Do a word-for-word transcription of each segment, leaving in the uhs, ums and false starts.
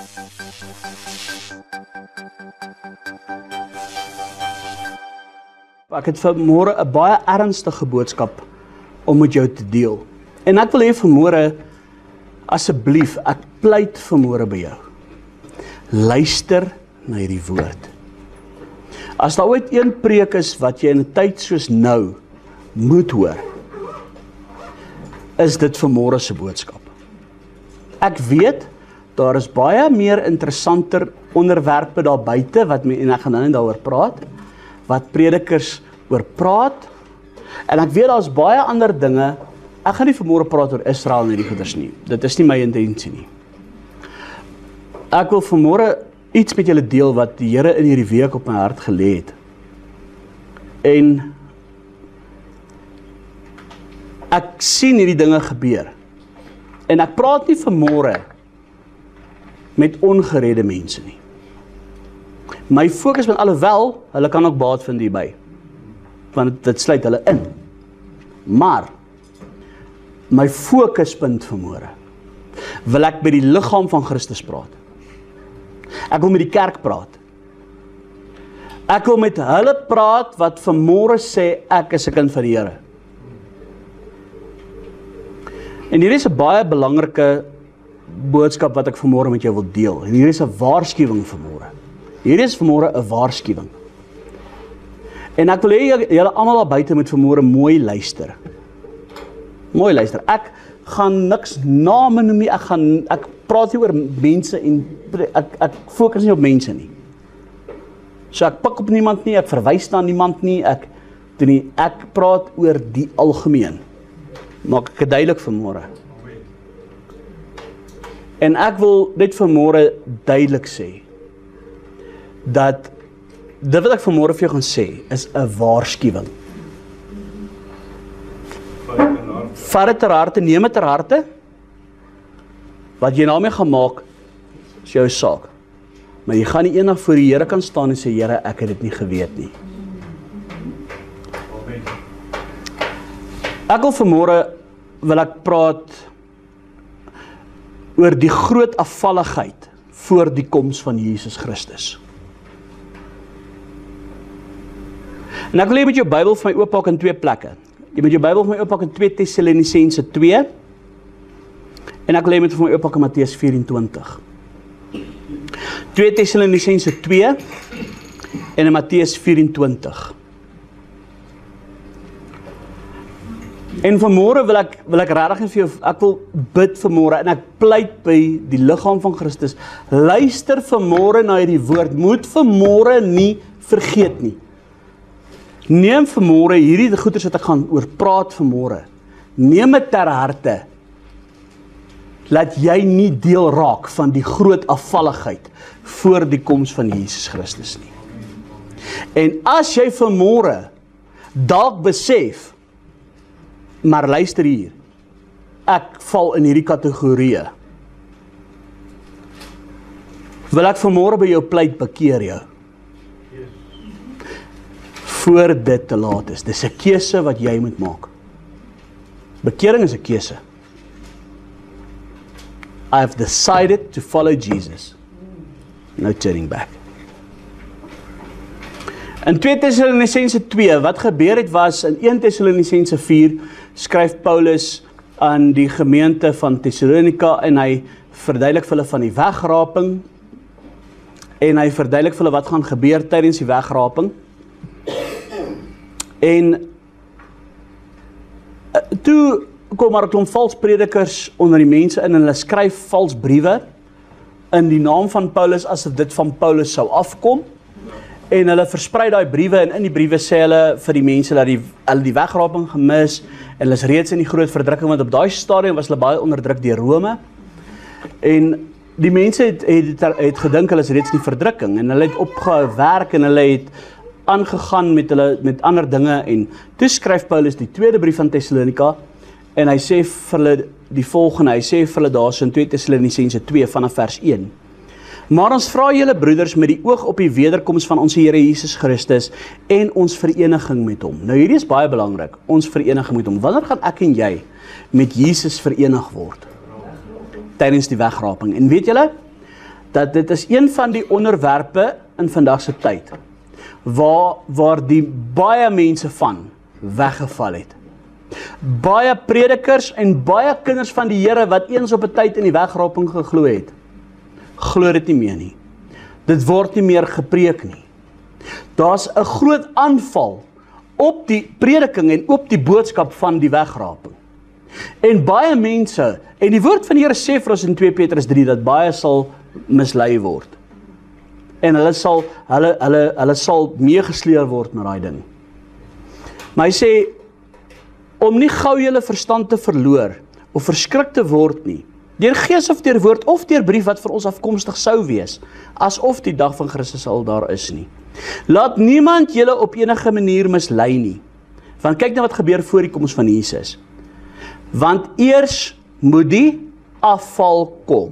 Ek het vanmôre 'n baie ernstige boodskap om met jou te deel. En ek wil hê vanmôre, asseblief, ek pleit vanmôre by jou. Luister na hierdie woord. As daar ooit een preek is wat jy in 'n tyd soos nou moet hoor, is dit vanmôre se boodskap. Ek weet, daar is baie meer interessanter onderwerpe daar buite, wat my, en ek gaan nou net daaroor praat, wat predikers oor praat, en ek weet daar is baie ander dinge. Ek gaan nie vanmôre praat oor Israel en hierdie goeders nie, dit is nie my intensie nie. Ek wil vanmôre iets met julle deel wat die Here in hierdie week op my hart gelê het. En ek sien hierdie dinge gebeur. En ek praat nie vanmôre met ongeredde mense nie. My fokus met alhoewel, hulle kan ook baat vind hierby, want dit sluit hulle in. Maar my fokuspunt vanmôre wil ek by die liggaam van Christus praat. Ek wil met die kerk praat. Ek wil met hulle praat wat vanmôre sê ek is 'n kind van die Here. En hier is 'n baie belangrike boodskap wat ek vanmôre met jou wil deel. En hier is 'n waarskuwing vanmôre. Hier is vanmôre 'n waarskuwing. En ek wil hê julle almal daar buite moet vanmôre mooi luister. Mooi luister. Ek gaan niks name noem nie. Ek gaan ek praat nie oor mense en ek ek fokus nie op mense nie. So ek pik op niemand nie, ek verwys na niemand nie, ek doen nie, ek praat oor die algemeen. Maak ek dit duidelik vanmôre. En ek wil net vanmôre duidelik sê dat dit wat ek vanmôre vir jou gaan sê is 'n waarskuwing. Vat dit ter harte, neem dit ter harte. Wat jy daarmee gaan maak, is jou saak. Maar jy gaan nie eendag voor die Here kan staan en sê, Here, ek het dit nie geweet nie. Ek wil vanmôre, wil ek praat oor die groot afvalligheid voor die koms van Jesus Christus. En ek wil hê met jou Bybel vir my oopmaak in twee plekke. Jy moet jou Bybel vir my oopmaak in twee Tessalonisense twee, en ek wil hê met vir my oopmaak in Matteus vyf-en-twintig. twee Tessalonisense twee en in Matteus vyf-en-twintig. En vanmôre wil ek wil ek regtig vir jou, ek wil bid vanmôre en ek pleit by die liggaam van Christus. Luister vanmôre na hierdie woord. Moet vanmôre nie vergeet nie. Neem vanmôre hierdie goeders wat ek gaan oor praat vanmôre. Neem dit ter harte. Laat jy nie deel raak van die groot afvalligheid voor die koms van Jesus Christus nie. En as jy vanmôre dalk besef, maar luister hier, ek val in hierdie kategorieë, wil ek vanmôre by jou pleit, bekeer jou. Voor dit te laat is. Dis 'n keuse wat jy moet maak. Bekering is 'n keuse. I have decided to follow Jesus. No turning back. In twee Tessalonisense twee, wat gebeur het was, in een Tessalonisense vier, skryf Paulus aan die gemeente van Thessalonika, en hy verduidelik vir hulle van die wegraping, en hy verduidelik vir hulle wat gaan gebeur tydens die wegraping. En toe kom maar 'n klomp vals predikers onder die mense in, en hulle skryf vals briewe in die naam van Paulus, asof dit van Paulus sou afkom, en hulle versprei daai briewe, en in die briewe sê hulle vir die mense dat die, hulle die wegraping gemis, en hulle is reeds in die groot verdrukking, want op daai stadium was hulle baie onderdruk deur Rome, en die mense het, het, het gedink hulle is reeds in die verdrukking, en hulle het opgewerk, en hulle het aangegaan met hulle met ander dinge, en toe skryf Paulus die tweede brief van Thessalonika, en hy sê vir hulle die volgende, hy sê vir hulle daar in twee Tessalonisense twee vanaf vers een. Maar ons vra julle broeders met die oog op die wederkoms van ons Here Jesus Christus en ons vereniging met hom. Nou hierdie is baie belangrik, ons vereniging met hom. Wanneer gaan ek en jy met Jesus verenig word? Tydens die wegraping. En weet julle, dat dit is een van die onderwerpe in vandag se tyd, waar, waar die baie mense van weggeval het. Baie predikers en baie kinders van die Here wat eens op 'n tyd in die wegraping geglo het, glo dit nie meer nie. Dit word nie meer gepreek nie. Daar's 'n groot aanval op die prediking en op die boodskap van die wegraping. En baie mense, en die woord van die Here sê vir ons in twee Petrus drie, dat baie sal mislei word. En hulle sal, hulle, hulle, hulle sal meegesleer word met daai ding. Maar hy sê, om nie gou julle verstand te verloor, of verskrik te word nie, deur gees of deur woord, of deur brief wat vir ons afkomstig sou wees, asof die dag van Christus al daar is nie. Laat niemand julle op enige manier mislei nie. Want kyk nou wat gebeur voor die koms van Jesus. Want eers moet die afval kom.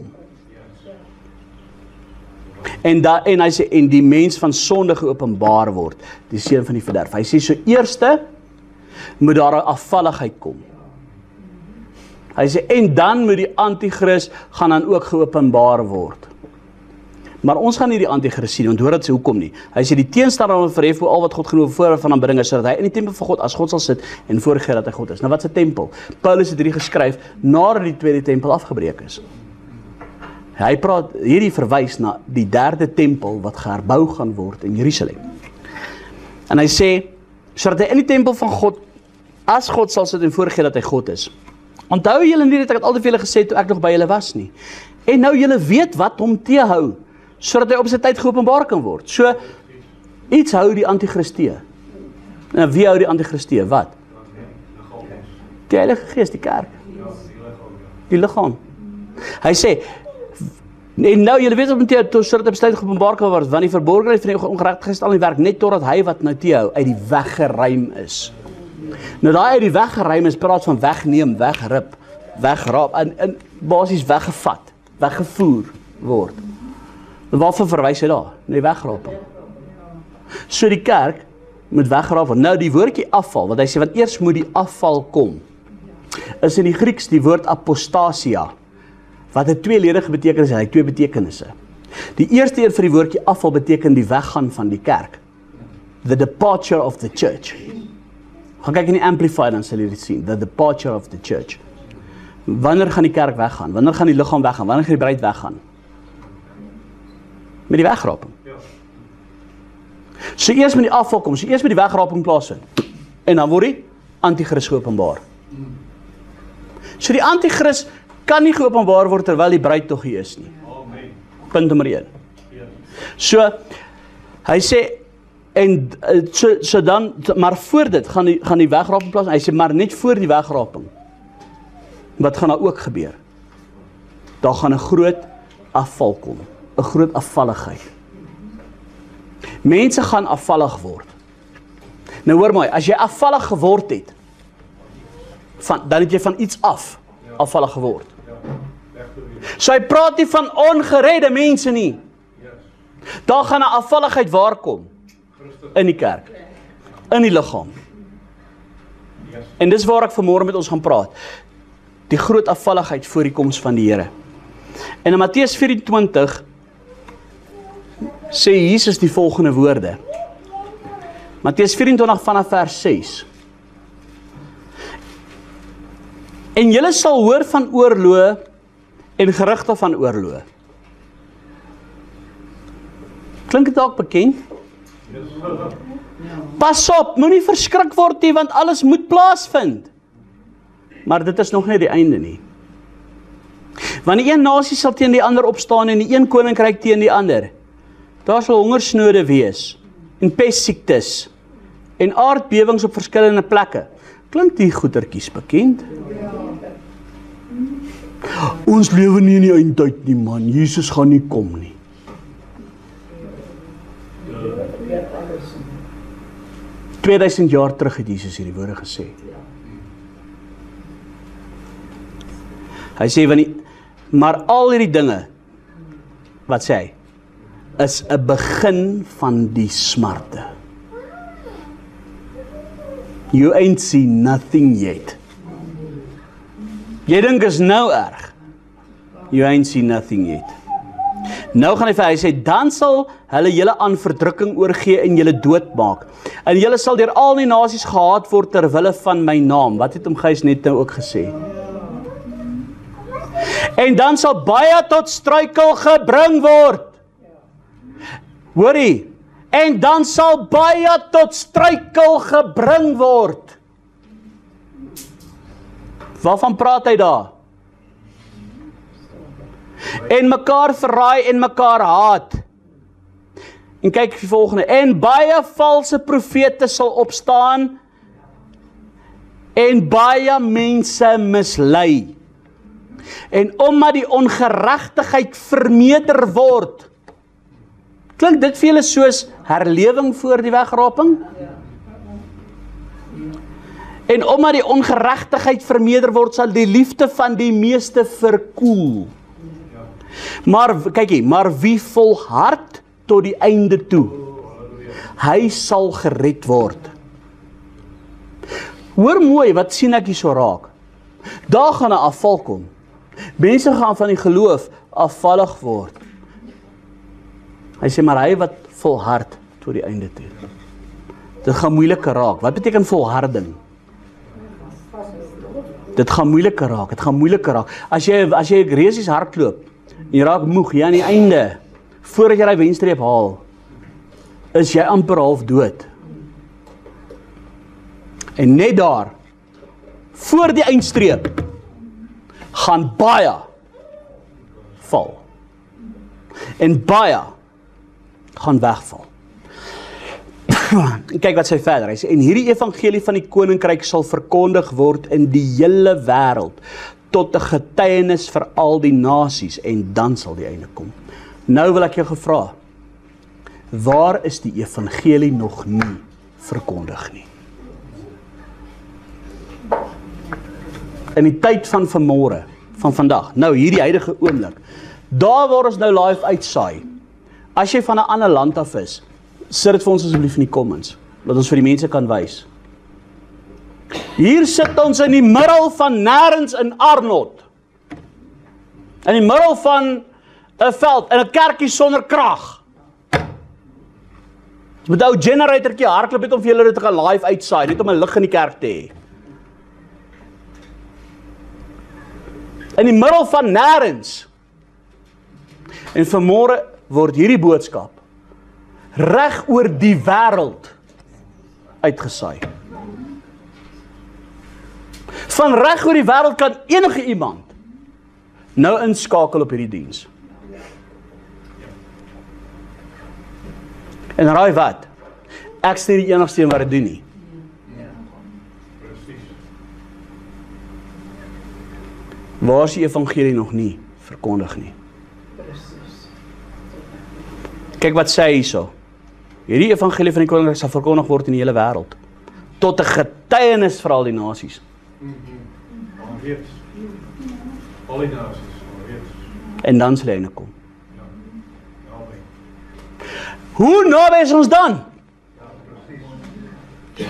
En, da, en hy sê, en die mens van sonde geopenbaar word, die seun van die verderf. Hy sê, so eerste moet daar 'n afvalligheid kom. Hy sê, en dan moet die antichrist gaan dan ook geopenbaar word. Maar ons gaan nie die antichrist sien, want hoor dat sê, hoekom nie? Hy sê, die teenstander wil verhef hoe al wat God genoeg voor van hom bring is, sodat hy in die tempel van God, as God sal sit, en voorgee dat hy God is. Nou wat is 'n tempel? Paulus het hierdie geskryf, nadat die tweede tempel afgebreek is. Hy praat, hierdie verwys na die derde tempel, wat geherbou gaan word in Jerusalem. En hy sê, sodat hy in die tempel van God, as God sal sit en voorgee dat hy God is. Onthou julle nie dat ek het altyd vir julle gesê, toe ek nog by julle was nie. En nou julle weet wat hom teehou, sodat hy op sy tyd geopenbaar kan word. So, iets hou die antichrist tee. Nou, wie hou die antichrist tee? Wat? Die Heilige Gees, die kerk. Die liggaam. Hy sê, en nou julle weet op hom teehou, sodat hy op sy tyd geopenbaar kan word, want die verborgenheid van die ongeregtigheid staan in werk, net totdat hy wat nou teehou, uit die weg geruim is. Nou daai uit die weg geruim is, praat van wegneem, wegrip, wegraap, en, en basies weggevat, weggevoer word. Waarvoor verwys hy daar? Na die wegraping. So die kerk moet wegraap word. Nou die woordjie afval, wat hy sê, want eers moet die afval kom, is in die Grieks die woord apostasia, wat 'n tweeledige betekenis het, hy het twee betekenisse. Die eerste een vir die woordjie afval beteken die weggaan van die kerk. The departure of the church. Gaan kyk in die Amplified, dan sal jy dit sien. The departure of the church. Wanneer gaan die kerk weggaan? Wanneer gaan die liggaam weggaan? Wanneer gaan die bruid weggaan? Met die wegraping. So eers met die afval kom, so eers met die wegraping plaasvind. En dan word die antichrist geopenbaar. So die antichrist kan nie geopenbaar word terwyl die bruid tog hier is nie. Punt nommer een. So, hy sê, en so, so dan, maar voor dit gaan die, gaan die wegraping plaas, hy sê, maar net voor die wegraping, wat gaan daar ook gebeur? Daar gaan 'n groot afval kom, 'n groot afvalligheid. Mense gaan afvallig word. Nou hoor my, as jy afvallig geword het, van, dan het jy van iets af, afvallig geword. So hy praat nie van ongeredde mense nie. Daar gaan 'n afvalligheid waar kom. In die kerk, in die liggaam. En dis waar ek vanmôre met ons gaan praat. Die groot afvalligheid voor die koms van die Here. En in Matteus vyf-en-twintig sê Jesus die volgende woorde. Matteus vyf-en-twintig vanaf vers ses. En julle sal hoor van oorloë en gerugte van oorloë. Klink dit dalk bekend? Pas op, moenie verskrik word nie, want alles moet plaasvind. Maar dit is nog nie die einde nie. Want die een nasie sal teen die ander opstaan en die een koninkryk teen die ander. Daar sal hongersnode wees, en pestsiektes, en aardbewings op verskillende plekke. Klink die goetertjies bekend? Ons lewe nie in die eindtyd nie, man. Jesus gaan nie kom nie. tweeduisend jaar terug het Jesus hierdie woorde gesê. Hy sê, van die, maar al hierdie dinge, wat sê hy, is 'n begin van die smarte. You ain't seen nothing yet. Jy dink is nou erg. You ain't seen nothing yet. Nou gaan hy vir hy sê, dan sal hulle julle aan verdrukking oorgee en julle doodmaak. En julle sal deur al die nasies gehaat word ter wille van my naam. Wat het hom Gys net nou ook gesê? En dan sal baie tot struikel gebring word. Hoorie, en dan sal baie tot struikel gebring word. Waarvan praat hy daar? En mekaar verraai en mekaar haat. En kyk die volgende, en baie valse profete sal opstaan en baie mense mislei. En omdat die ongeregtigheid vermeerder word, klink dit vir julle soos herlewing voor die wegraping? En omdat die ongeregtigheid vermeerder word, sal die liefde van die meeste verkoel. Maar, kykie, maar wie volhard tot die einde toe, hy sal gered word. Hoor mooi, wat sien ek hier so raak? Daar gaan 'n afval kom. Mense gaan van die geloof afvallig word. Hy sê, maar hy wat volhard tot die einde toe. Dit gaan moeiliker raak. Wat beteken volharding? Dit gaan moeiliker raak, dit gaan moeiliker raak. As jy, as jy resies hardloop, en jy raak moeg, jy aan die einde, voordat jy die wenstreep haal, is jy amper half dood. En net daar, voor die eindstreep, gaan baie val. En baie gaan wegval. En kyk wat sy verder, hy sê, en hierdie evangelie van die koninkryk sal verkondig word in die hele wêreld, tot 'n getuienis vir al die nasies, en dan sal die einde kom. Nou wil ek jou gevra, waar is die evangelie nog nie verkondig nie? In die tyd van vanmôre, van vandag, nou hierdie huidige oomblik, daar waar ons nou live uitsaai, as jy van 'n ander land af is, sit dit vir ons asseblief in die comments, dat ons vir die mense kan wys. Hier sit ons in die middel van nêrens in Arnold. In die middel van 'n veld, in 'n kerkie sonder krag. Met 'n ou generatortjie hardloop net om vir julle dit te gaan live uitsaai, net om 'n lig in die kerk te hê. In die middel van nêrens. En vanmôre word hierdie boodskap reg oor die wêreld uitgesaai. Van reg oor die wêreld kan enige iemand nou inskakel op hierdie diens. En raai wat? Ek is nie die enigste een wat dit doen nie. Waar is die evangelie nog nie verkondig nie? Kyk wat sê hy hierso. Hierdie evangelie van die koninkryk sal verkondig word in die hele wêreld, tot 'n getuienis vir al die nasies. Alreeds. Al die nasies, alreeds. En dan sal hy nou kom. Hoe naby is ons dan? Ja, presies.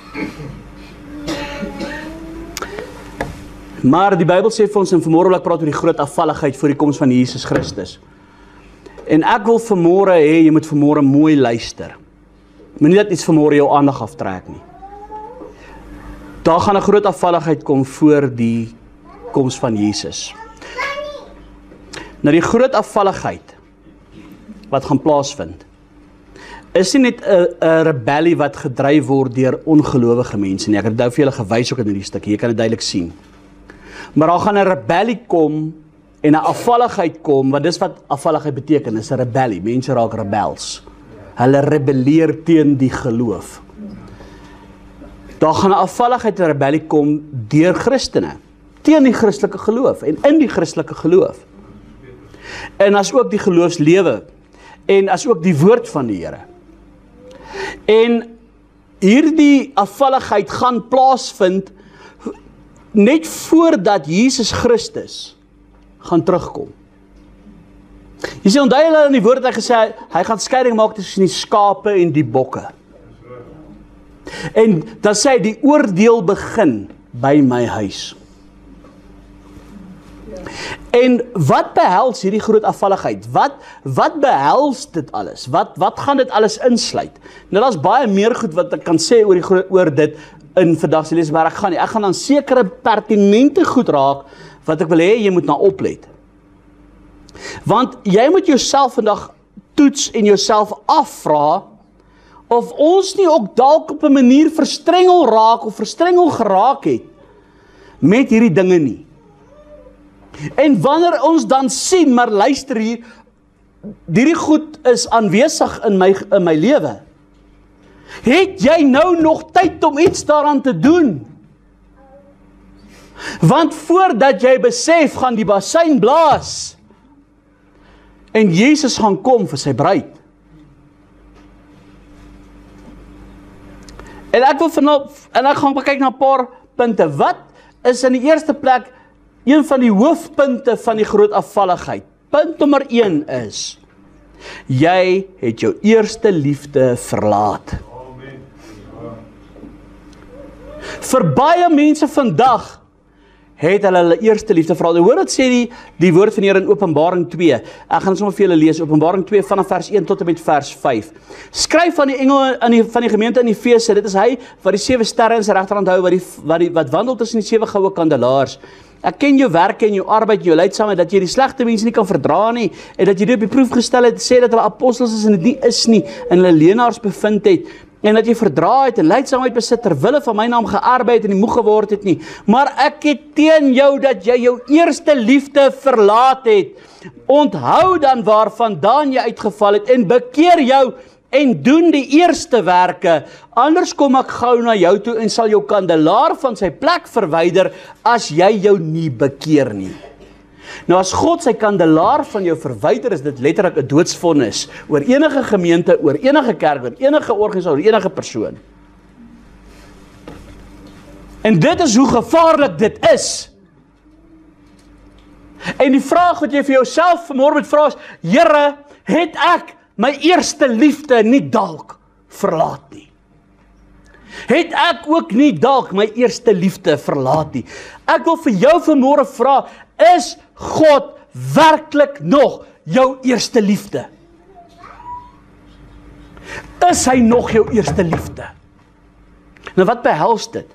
Maar die Bybel sê vir ons, en vanmôre wil ek praat oor die groot afvalligheid voor die koms van Jesus Christus. En ek wil vanmôre hê, jy moet vanmôre mooi luister. Moenie dat iets vanmôre jou aandag aftrek nie. Daar gaan 'n groot afvalligheid kom voor die koms van Jesus. Nou die groot afvalligheid wat gaan plaasvind, is nie net 'n 'n rebellie wat gedryf word deur ongelowige mense nie. Ek het nou vir julle gewys ook in hierdie stukkie, jy kan dit duidelik sien. Maar daar gaan 'n rebellie kom en 'n afvalligheid kom, want dis wat afvalligheid beteken, is 'n rebellie. Mense raak rebels. Hulle rebelleer teen die geloof. Daar gaan 'n afvalligheid en rebellie kom deur Christene, teen die Christelike geloof en in die Christelike geloof. En as ook die geloofslewe en as ook die woord van die Here. En hierdie afvalligheid gaan plaasvind net voordat Jesus Christus gaan terugkom. Jy sê, onthou hulle in die woord het hy gesê, hy gaan skeiding maak tussen die skape en die bokke. En dan sê hy, die oordeel begin by my huis. En wat behels hierdie groot afvalligheid? Wat, wat behels dit alles? Wat, wat gaan dit alles insluit? Nou, daar is baie meer goed wat ek kan sê oor, die, oor dit in vandag se les, maar ek gaan nie. Ek gaan dan sekere pertinente goed raak, wat ek wil hê, jy moet na oplet. Want jy moet jouself vandag toets en jouself afvra, of ons nie ook dalk op 'n manier verstrengel raak, of verstrengel geraak het, met hierdie dinge nie. En wanneer ons dan sien, maar luister hier, hierdie goed is aanwesig in my, in my lewe, het jy nou nog tyd om iets daaraan te doen? Want voordat jy besef, gaan die bassein blaas, en Jesus gaan kom vir sy bruid. En ek wil vanaf, en ek gaan kyk na 'n paar punte. Wat is in die eerste plek een van die hoofpunte van die groot afvalligheid? Punt nommer een is, jy het jou eerste liefde verlaat. Amen. Vir baie mense vandag het hulle hulle eerste liefde verlaat. Hoor wat sê die, die woord van die Here in Openbaring twee. Ek gaan sommer vir julle lees, Openbaring twee vanaf vers een tot en met vers vyf. Skryf van die engel aan die, van die gemeente in Efese, dit is hy wat die sewe sterre in sy regterhand hou, wat, die, wat, die, wat wandel tussen die sewe goue kandelaars. Ek ken jou werke en jou arbeid en jou lydsaamheid, dat jy die slegte mense nie kan verdra nie, en dat jy dit op die proef gestel het, sê dat hulle apostels is en dit nie is nie, en hulle leenaars bevind het, en dat jy verdra het en lydsaamheid besit, terwille van my naam gearbeid en nie moeg geword het nie. Maar ek het teen jou dat jy jou eerste liefde verlaat het. Onthou dan waarvandaan jy uitgeval het, en bekeer jou, en doen die eerste werke, anders kom ek gou na jou toe en sal jou kandelaar van sy plek verwyder, as jy jou nie bekeer nie. Nou as God sy kandelaar van jou verwyder, is dit letterlik 'n doodsvonnis oor enige gemeente, oor enige kerk, oor enige organisasie, oor enige persoon. En dit is hoe gevaarlik dit is. En die vraag wat jy vir jouself vanmôre moet vra is, Here, het ek my eerste liefde nie dalk verlaat nie? Het ek ook nie dalk my eerste liefde verlaat nie? Ek wil vir jou vanmôre vra, is God werklik nog jou eerste liefde? Is hy nog jou eerste liefde? Nou wat behels dit?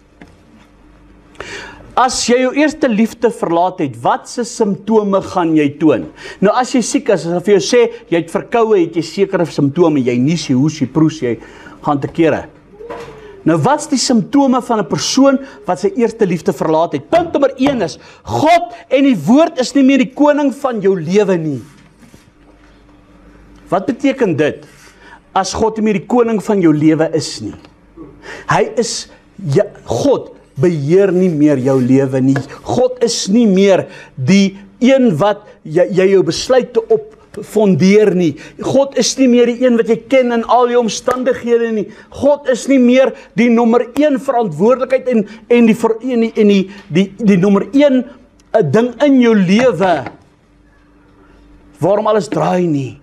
As jy jou eerste liefde verlaat het, wat se simptome gaan jy toon? Nou as jy siek is, as ek vir jou sê, jy het verkoue, het jy sekere simptome, jy nies, jy hoes, jy proes, jy gaan te kere. Nou wat is die simptome van 'n persoon wat sy eerste liefde verlaat het? Punt nommer een is, God en die woord is nie meer die koning van jou lewe nie. Wat beteken dit? As God nie meer die koning van jou lewe is nie. Hy is, ja, God beheer nie meer jou lewe nie. God is nie meer die een wat jy, jy jou besluite op fondeer nie. God is nie meer die een wat jy ken in al jou omstandighede nie. God is nie meer die nommer een verantwoordelikheid en, en, die, en, die, en die, die, die nommer een ding in jou lewe waarom alles draai nie.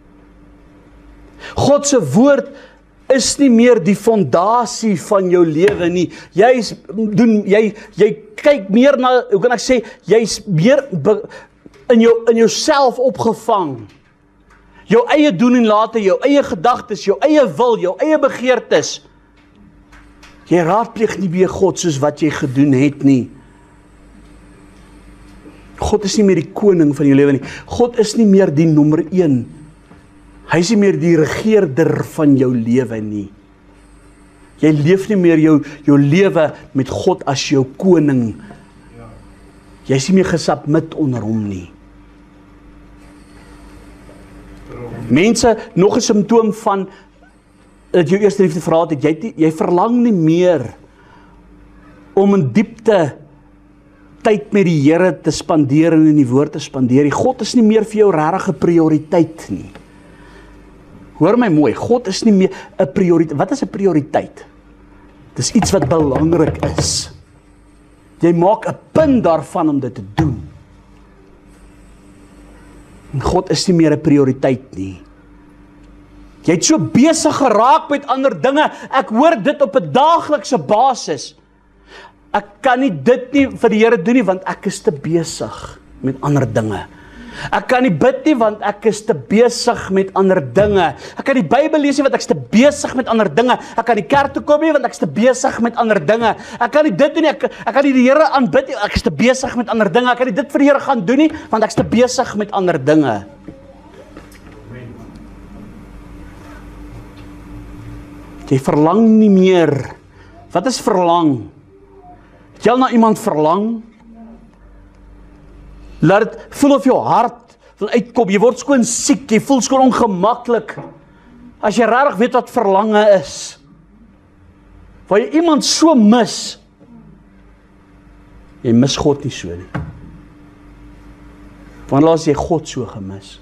God se woord is nie meer die fondasie van jou lewe nie. Jy is, doen, jy, jy kyk meer na, hoe kan ek sê, jy is meer be, in jou in jouself opgevang. Jou eie doen en late, jou eie gedagtes, jou eie wil, jou eie begeertes. Jy raadpleeg nie weer God soos wat jy gedoen het nie. God is nie meer die koning van jou lewe nie. God is nie meer die nommer een. Hy is nie meer die regeerder van jou lewe nie. Jy leef nie meer jou, jou lewe met God as jou koning. Jy is nie meer gesubmit onder hom nie. Mense, nog 'n simptoom van dat jou eerste liefde verlaat het, jy, jy verlang nie meer om in diepte tyd met die Here te spandeer en in die woord te spandeer. God is nie meer vir jou regtig 'n prioriteit nie. Hoor my mooi, God is nie meer 'n prioriteit. Wat is 'n prioriteit? Dis iets wat belangrik is. Jy maak 'n punt daarvan om dit te doen. En God is nie meer 'n prioriteit nie. Jy het so besig geraak met ander dinge. Ek hoor dit op 'n daaglikse basis. Ek kan nie dit nie vir die Here doen nie, want ek is te besig. met ander dinge. Ek kan nie bid nie, want ek is te besig met ander dinge. Ek kan die Bybel lees nie, want ek is te besig met ander dinge. Ek kan die kerk toe kom nie, want ek is te besig met ander dinge. Ek kan nie dit doen nie, ek, ek kan nie die Here aanbid nie, ek is te besig met ander dinge. Ek kan nie dit vir die Here gaan doen nie, want ek is te besig met ander dinge. Jy verlang nie meer. Wat is verlang? Het jy al na iemand verlang? Laat dit voel of jou hart wil uitkom. Jy word skoon siek, jy voel skoon ongemaklik. As jy regtig weet wat verlange is. Waar jy iemand so mis. Jy mis God nie so nie. Wanneer laas jy God so gemis?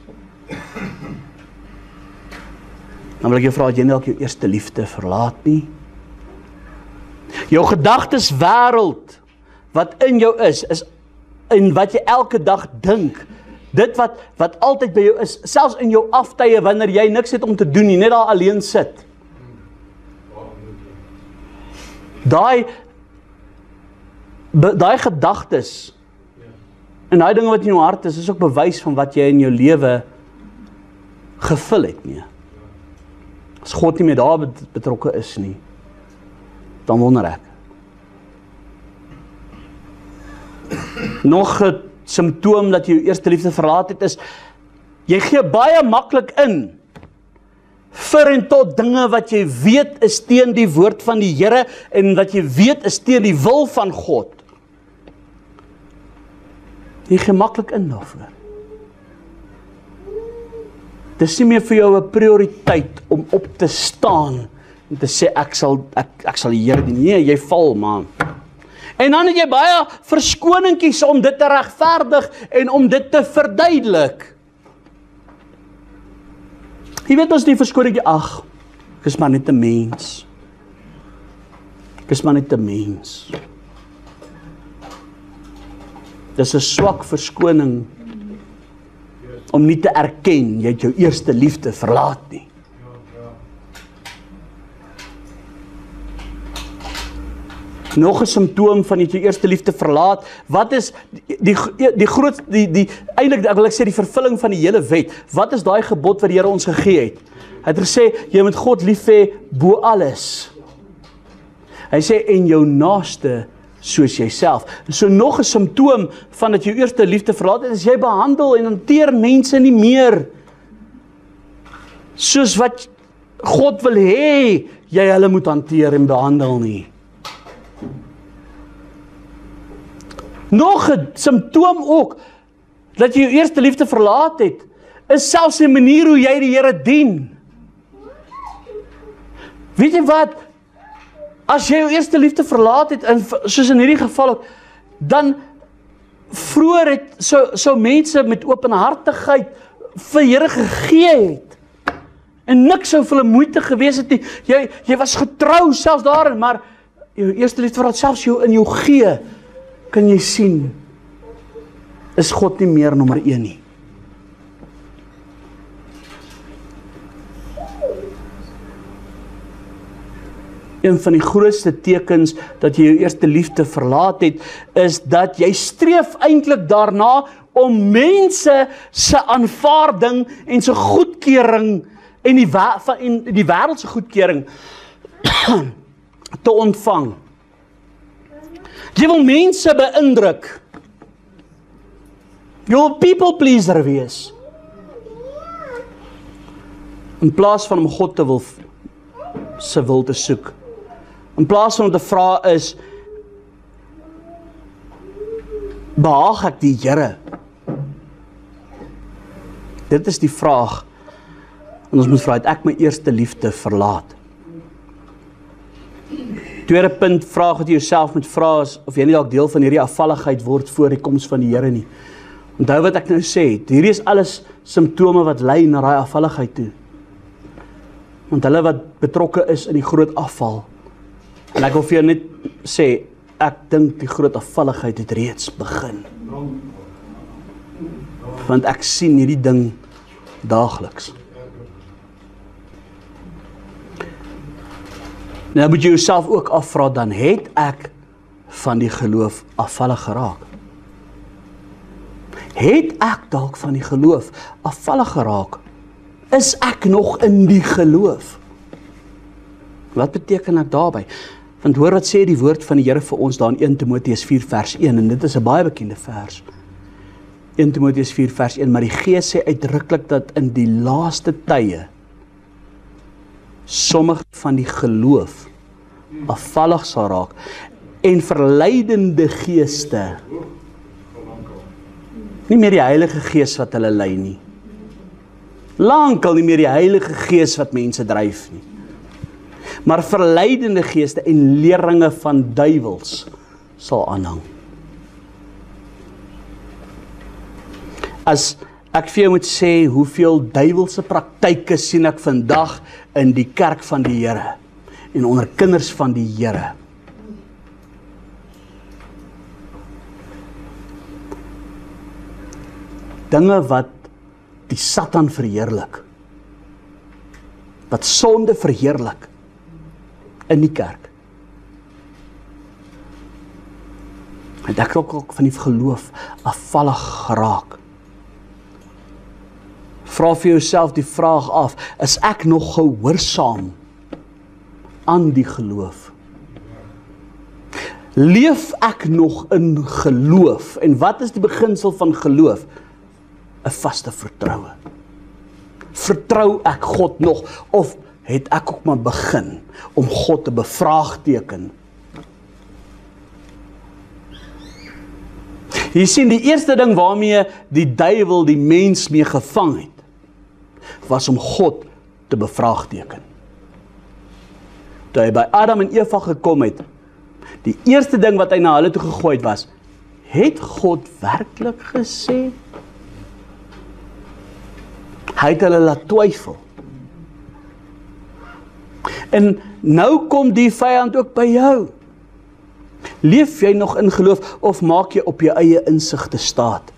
Dan wil ek jou vra, het jy dalk jou eerste liefde verlaat nie? Jou gedagtes wêreld wat in jou is, is in wat jy elke dag dink. Dit wat wat altyd by jou is, selfs in jou aftye wanneer jy niks het om te doen nie, net daar alleen sit. Daai daai gedagtes en daai dinge wat in jou hart is, is ook bewys van wat jy in jou lewe gevul het nie. As God nie meer daar betrokke is nie, dan wonder ek. Nog 'n simptoom dat jy jou eerste liefde verlaat het is, jy gee baie maklik in vir en tot dinge wat jy weet is teen die woord van die Here en wat jy weet is teen die wil van God. Jy gee maklik in daarvoor. Dis nie meer vir jou 'n prioriteit om op te staan en te sê ek sal ek, ek sal die Here dien. Nee, jy val man. En dan het jy baie verskoningkies om dit te regverdig en om dit te verduidelik. Jy weet ons die verskoningkie, ag, ek is maar net 'n mens. Ek is maar net 'n mens. Dis 'n swak verskoning om nie te erken jy het jou eerste liefde verlaat nie. Nog 'n simptoom van jy het jou eerste liefde verlaat. Wat is die die, die groot die die eintlik ek wil ek sê die vervulling van die hele wet. Wat is daai gebod wat die Here ons gegee het? Hy het gesê jy moet God lief hê bo alles. Hy sê en jou naaste soos jouself. So nog 'n simptoom van dat jy jou eerste liefde verlaat het, is jy behandel en hanteer mense nie meer soos wat God wil hê jy hulle moet hanteer en behandel nie. Nog 'n simptoom ook dat jy jou eerste liefde verlaat het, is selfs die manier hoe jy die Here dien. Weet jy wat? As jy jou eerste liefde verlaat het, en soos in hierdie geval ook, dan vroeër het so so mense met openhartigheid vir Here gegee het. En niks sou vir hulle moeite gewees het nie. Jy jy was getrou selfs daarin, maar jou eerste liefde verlaat, selfs jou in jou gee, kan jy sien, is God nie meer nommer een nie. Een van die grootste tekens dat jy jou eerste liefde verlaat het, is dat jy streef eintlik daarna om mense se aanvaarding en se goedkeuring en die, en die wêreldse goedkeuring te ontvang. Jy wil mense beïndruk. Jy wil people pleaser wees. In plaas van om God te wil se wil te soek. In plaas van om te vra is, behaag ek die Here? Dit is die vraag. En ons moet vra, het ek my eerste liefde verlaat? Tweede punt, vraag wat jy jouself moet vra is, of jy nie dalk deel van hierdie afvalligheid word voor die koms van die Here nie. Onthou wat ek nou sê, hierdie is alles simptome wat lei na daai afvalligheid toe. Want hulle wat betrokke is in die groot afval. En ek wil vir jou net sê, ek dink die groot afvalligheid het reeds begin. Want ek sien hierdie ding daagliks. Nou moet jy jouself ook afvra, dan het ek van die geloof afvallig geraak. Het ek dalk van die geloof afvallig geraak? Is ek nog in die geloof? Wat beteken ek daarby? Want hoor wat sê die woord van die Here vir ons daar in Eerste Timoteus vier vers een, en dit is 'n baie bekende vers. Eerste Timoteus vier vers een, maar die Gees sê uitdruklik dat in die laaste tye sommige van die geloof afvallig sal raak en verleidende geeste, nie meer die Heilige Gees wat hulle lei nie, lankal nie meer die Heilige Gees wat mense dryf nie, maar verleidende geeste en leringe van duiwels sal aanhang. As ek vir jou moet sê hoeveel duiwelse praktyke sien ek vandag in die kerk van die Here en onder kinders van die Here. Dinge wat die Satan verheerlik, wat sonde verheerlik in die kerk. En ek ook, ook van die geloof afvallig geraak. Vra vir jouself die vraag af, is ek nog gehoorsaam aan die geloof? Leef ek nog in geloof? En wat is die beginsel van geloof? 'n vaste vertroue. Vertrou ek God nog, of het ek ook maar begin om God te bevraagteken? Jy sien, die eerste ding waarmee die duiwel die mens mee gevang het, was om God te bevraagteken. Toe hy by Adam en Eva gekom het, die eerste ding wat hy na hulle toe gegooi het was, het God werklik gesê? Hy het hulle laat twyfel. En nou kom die vyand ook by jou. Leef jy nog in geloof of maak jy op jou eie insigte staat?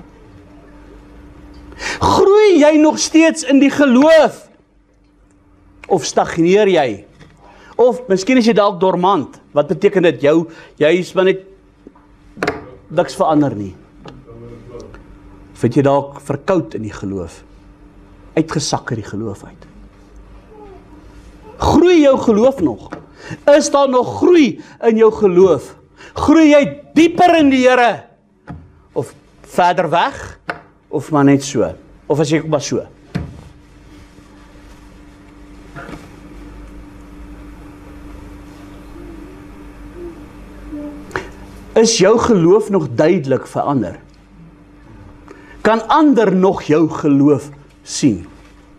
Groei jy nog steeds in die geloof? Of stagneer jy? Of miskien is jy dalk dormant. Wat beteken dit? Jou, jy is maar net niks verander nie. Of het jy dalk verkoud in die geloof? Uitgesak uit die geloof uit. Groei jou geloof nog? Is daar nog groei in jou geloof? Groei jy dieper in die Here? Of verder weg? Of maar net so? Of as jy maar so? Is jou geloof nog duidelik verander? Kan ander nog jou geloof sien?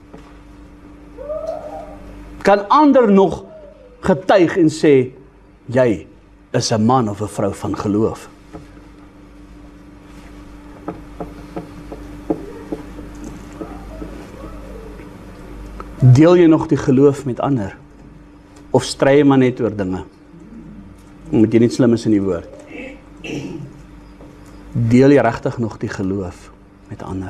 Kan ander nog getuig en sê, jy is 'n man of 'n vrou van geloof? Deel jy nog die geloof met ander? Of stry jy maar net oor dinge? Omdat jy nie slim is in die woord. Deel jy regtig nog die geloof met ander?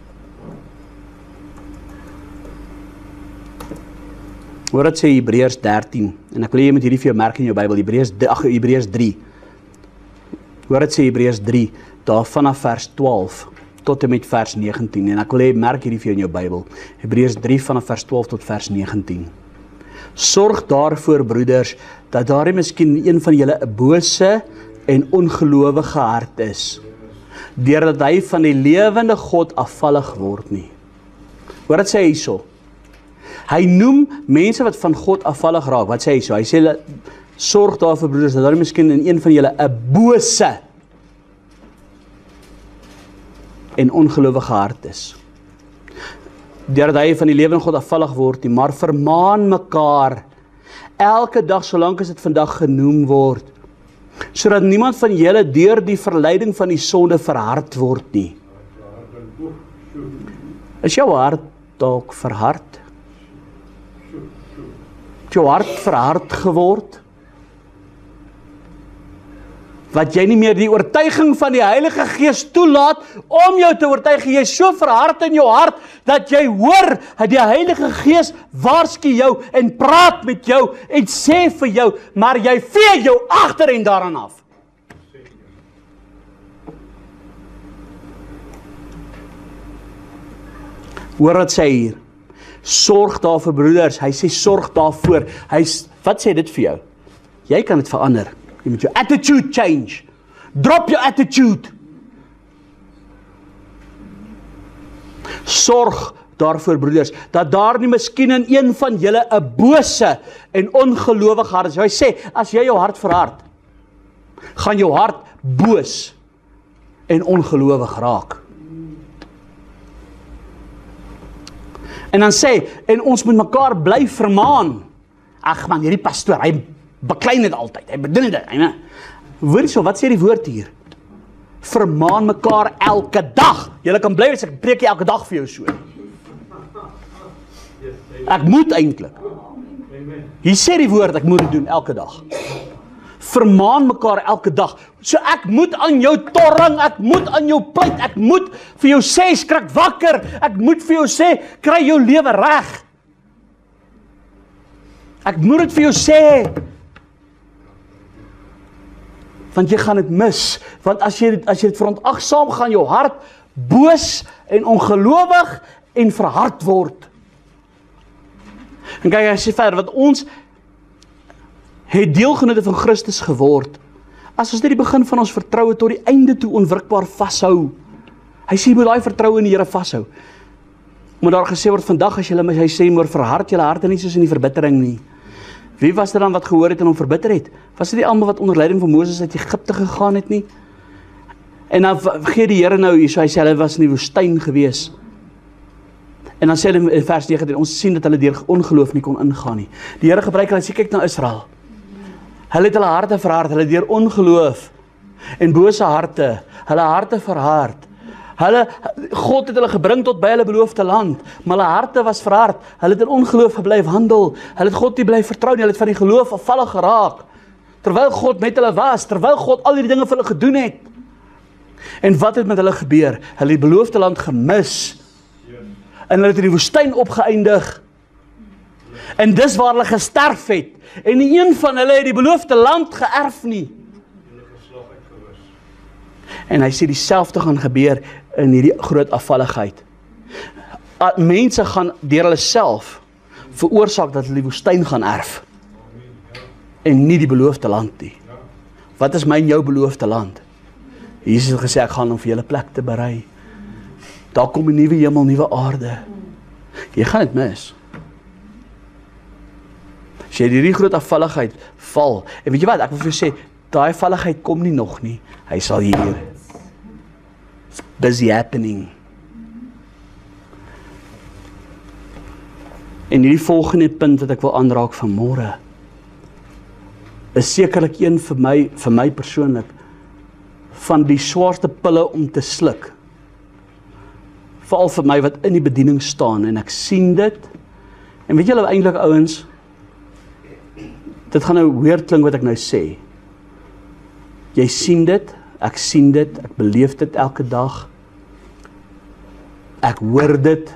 Hoor wat sê Hebreërs dertien, en ek wil jy met hierdie vir jou merk in jou Bybel, Hebreërs, ag, Hebreërs drie. Hoor wat sê Hebreërs drie, daar vanaf vers twaalf tot en met vers negentien, en ek wil jy merk hierdie vir jou in jou Bybel, Hebreërs drie vanaf vers twaalf tot vers negentien. Sorg daarvoor, broeders, dat daar nie miskien een van julle 'n bose en ongelowige hart is, deurdat hy van die lewende God afvallig word nie. Hoor wat sê hy hierso? Hy noem mense wat van God afvallig raak. Wat sê hy so? Hy sê, sorg daarvoor, broeders, dat daar miskien in een van julle 'n bose en ongelowige hart is, deurdat hy van die lewende God afvallig word nie, maar vermaan mekaar elke dag, solank as dit vandag genoem word, sodat niemand van julle deur die verleiding van die sonde verhard word nie. Is jou hart dalk verhard? Het jou hart verhard geword? Wat jy nie meer die oortuiging van die Heilige Gees toelaat om jou te oortuig. Jy is so verhard in jou hart dat jy hoor dat die Heilige Gees waarsku jou en praat met jou en sê vir jou, maar jy vee jou agter en daaraan af. Hoor wat sê hy hier? Sorg daarvoor broeders, hy sê sorg daarvoor. Hy, wat sê dit vir jou? Jy kan dit verander. Jy moet jou attitude change. Drop your attitude. Sorg daarvoor broeders, dat daar nie miskien in een van julle 'n bose en ongelowige hart is. Hy sê, as jy jou hart verhard, gaan jou hart boos en ongelowig raak. En dan sê, en ons moet mekaar bly vermaan. Ag man, hierdie pastoor, hy beklein dit altyd, hy bedoel dit. Hy, hoor so, wat sê die woord hier? Vermaan mekaar elke dag. Julle kan bly, ek preek elke dag vir jou so. Ek moet eintlik. Hier sê die woord, ek moet dit doen elke dag. Vermaan mekaar elke dag. So ek moet aan jou torring, ek moet aan jou pleit, ek moet vir jou sê, skrik wakker, ek moet vir jou sê, kry jou lewe reg. Ek moet dit vir jou sê, want jy gaan dit mis, want as jy, as jy dit verontagsaam, gaan jou hart boos en ongelowig en verhard word. En kyk, hy sê verder, want ons het deelgenote van Christus geword, as ons net die begin van ons vertroue tot die einde toe onwrikbaar vashou. Hy sê, jy moet daai vertroue in die Here vashou. Maar daar gesê word, vandag as julle, hy sê, maar verhard julle harte nie soos in die verbittering nie. Wie was dit dan wat gehoor het en hom verbitter het? Was dit nie almal wat onder leiding van Moses uit Egipte gegaan het nie? En dan gee die Here nou hier, so hy sê, hulle was in die woestyn gewees. En dan sê hy in vers negentien, ons sien dat hulle deur ongeloof nie kon ingaan nie. Die Here gebruik hulle, sê, kyk na Israel. Hulle het hulle harte verhard, hulle deur ongeloof en bose harte, hulle harte verhard. Hulle, God het hulle gebring tot by hulle beloofde land, maar hulle harte was verhard. Hulle het in ongeloof gebly wandel. Hulle het God nie bly vertrou nie, hulle het van die geloof afvallig geraak. Terwyl God met hulle was, terwyl God al hierdie dinge vir hulle gedoen het. En wat het met hulle gebeur? Hulle het die beloofde land gemis. En hulle het in die woestyn opgeëindig. En dis waar hulle gesterf het. En nie een van hulle het die beloofde land geërf nie. En hy sê dieselfde gaan gebeur in hierdie groot afvalligheid. Mense gaan deur hulle self veroorsaak dat hulle die woestyn gaan erf. En nie die beloofde land nie. Wat is my en jou beloofde land? Jesus het gesê, ek gaan om vir julle plek te berei. Daar kom 'n nuwe hemel, nuwe aarde. Jy gaan dit mis. As jy hierdie groot afvalligheid val, en weet jy wat, ek wil vir jou sê, daai afvalligheid kom nie nog nie, hy sal hier. It's busy happening. En hierdie volgende punt wat ek wil aanraak vanmôre, is sekerlik een vir my, vir my persoonlik, van die swaarste pille om te sluk. Veral vir my wat in die bediening staan, en ek sien dit, en weet julle eintlik ouens, dit gaan nou weird klink wat ek nou sê. Jy sien dit, ek sien dit, ek beleef dit elke dag, ek hoor dit,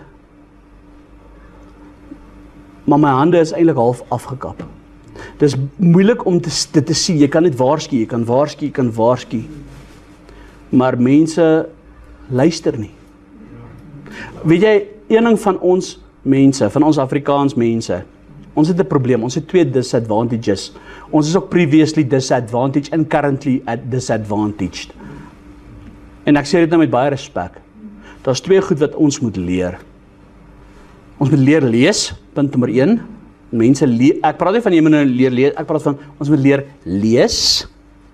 maar my hande is eintlik half afgekap. Dit is moeilik om te, dit te sien, jy kan dit waarsku, jy kan waarsku, jy kan waarsku, maar mense luister nie. Weet jy, een ding van ons mense, van ons Afrikaans mense, ons het 'n probleem, ons het twee disadvantages. Ons is ook previously disadvantaged and currently at disadvantaged. En ek sê dit nou met baie respek. Daar's twee goed wat ons moet leer. Ons moet leer lees, punt nommer een. Mense leer, ek praat nie van jy moet nou leer lees, ek praat van ons moet leer lees.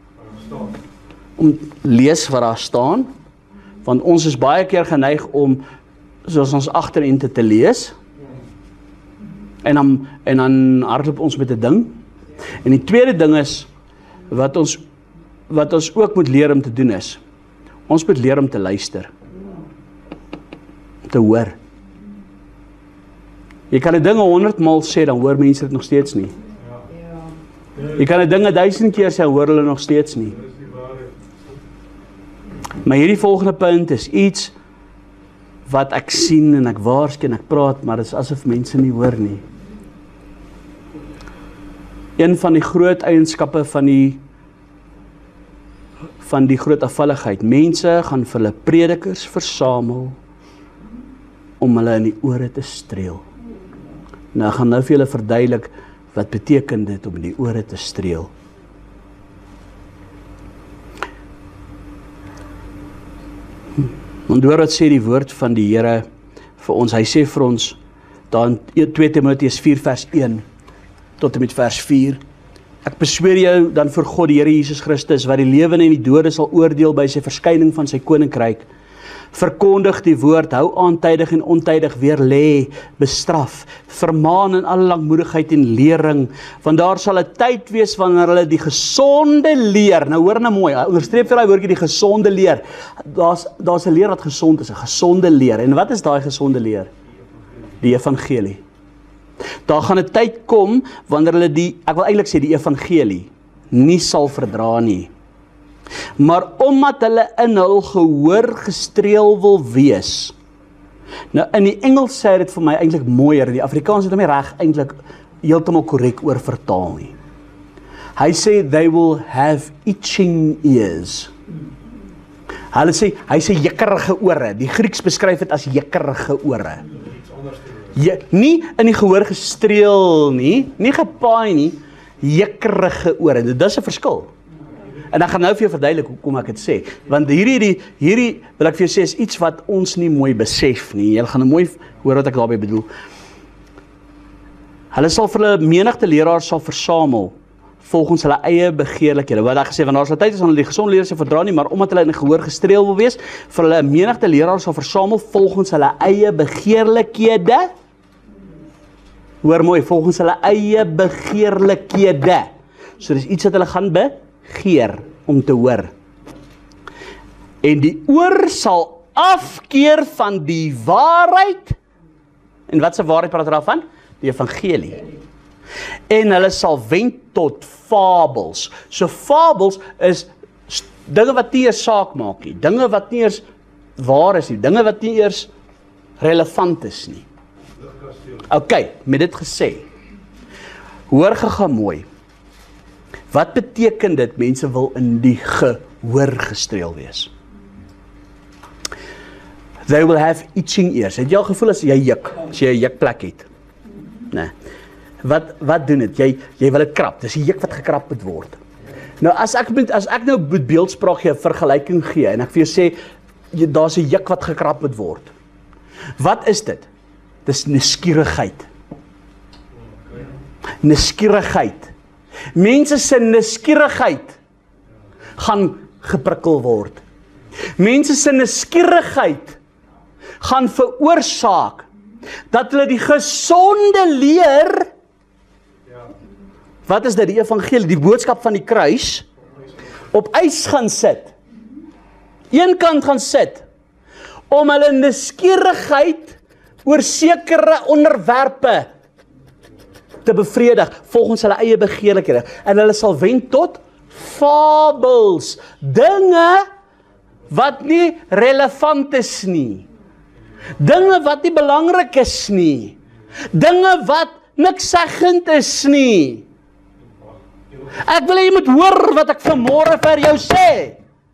Om lees waar daar staan, want ons is baie keer geneig om soos ons agterente te lees. En dan, en dan hardloop ons met 'n ding. En die tweede ding is, wat ons, wat ons ook moet leer om te doen is, ons moet leer om te luister. Te hoor. Jy kan die dinge honderdmaal sê, dan hoor mense dit nog steeds nie. Jy kan die dinge duisend keer sê, hoor hulle nog steeds nie. Maar hierdie volgende punt is iets, wat ek sien en ek waarsku en ek praat, maar dit is asof mense nie hoor nie. Een van die groot eienskappe van die van die groot afvalligheid. Mense gaan vir hulle predikers versamel om hulle in die ore te streel. Nou, ek gaan nou vir julle verduidelik, wat beteken dit om in die ore te streel. Want hoor wat sê die woord van die Here vir ons, hy sê vir ons, daar in twee Timoteus vier vers een, tot en met vers vier, ek besweer jou dan vir God, die Here Jesus Christus, wat die lewende en die dode sal oordeel by sy verskyning van sy koninkryk. Verkondig die woord, hou aan tydig en ontydig, weer lê, bestraf, vermaan in alle langmoedigheid en lering, want daar sal 'n tyd wees wanneer hulle die gesonde leer, nou hoor nou mooi, onderstreep vir daai woordjie, die gesonde leer, daar's daar's 'n leer wat gesond is, 'n gesonde leer, en wat is daai gesonde leer? Die evangelie. Daar gaan 'n tyd kom, wanneer hulle die, ek wil eintlik sê die evangelie, nie sal verdra nie. Maar omdat hulle in hul gehoor gestreel wil wees. Nou in die Engels sê dit vir my eintlik mooier, in die Afrikaans het hom nie reg eintlik heeltemal korrek oor vertaal nie. Hy sê they will have itching ears. Hulle sê, hy sê jekkerige ore. Die Grieks beskryf dit as jekkerige ore. Je, nie in die gehoor gestreel nie, nie gepaai nie, jekkerige ore. Dit is 'n verskil. En ek gaan nou vir jou verduidelik hoekom ek dit sê. Want hierdie, die, hierdie, wil ek vir jou sê, is iets wat ons nie mooi besef nie. Jy gaan mooi hoor wat ek daarmee bedoel. Hulle sal vir hulle menigte leraars sal versamel, volgens hulle eie begeerlikhede. Wat ek gesê, want daar sal tyd is aan hulle die gesonde leer se verdra nie, maar omdat hulle in gehoor gestreel wil wees, vir hulle menigte leraars sal versamel, volgens hulle eie begeerlikhede. Hoor mooi, volgens hulle eie begeerlikhede. So dis iets wat hulle gaan begeer om te hoor. En die oor sal afkeer van die waarheid. En wat se waarheid praat daar van? Die evangelie. En hulle sal wend tot fabels. So fabels is dinge wat nie eers saak maak nie, dinge wat nie eers waar is nie, dinge wat nie eers relevant is nie. Ok, met dit gesê, hoor gegaan mooi, wat beteken dit mense wil in die gehoor gestreel wees? They will have itching ears. Het jy al gevoel as jy juk, as jy 'n jukplek het? Nee. Wat, wat doen dit? Jy, jy wil dit krap, dis die juk wat gekrap moet word. Nou as ek, met, as ek nou met beeldspraak gee, 'n vergelyking gee, en ek vir jou sê, daar's 'n juk wat gekrap moet word. Wat is dit? Dis nuuskierigheid. Nuuskierigheid. Mense se nuuskierigheid gaan geprikkel word. Mense se nuuskierigheid gaan veroorsaak dat hulle die gesonde leer, wat is dit, die evangelie, die boodskap van die kruis, op ys gaan sit. Een kant gaan sit, om hulle nuuskierigheid oor sekere onderwerpe te bevredig, volgens hulle eie begeerlikhede. En hulle sal wend tot fabels, dinge wat nie relevant is nie. Dinge wat nie belangrik is nie. Dinge wat niks seggend is nie. Ek wil hê jy moet hoor wat ek vanmôre vir jou sê.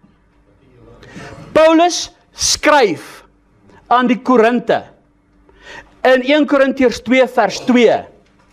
Paulus skryf aan die Korinte in een Korintiërs twee vers twee.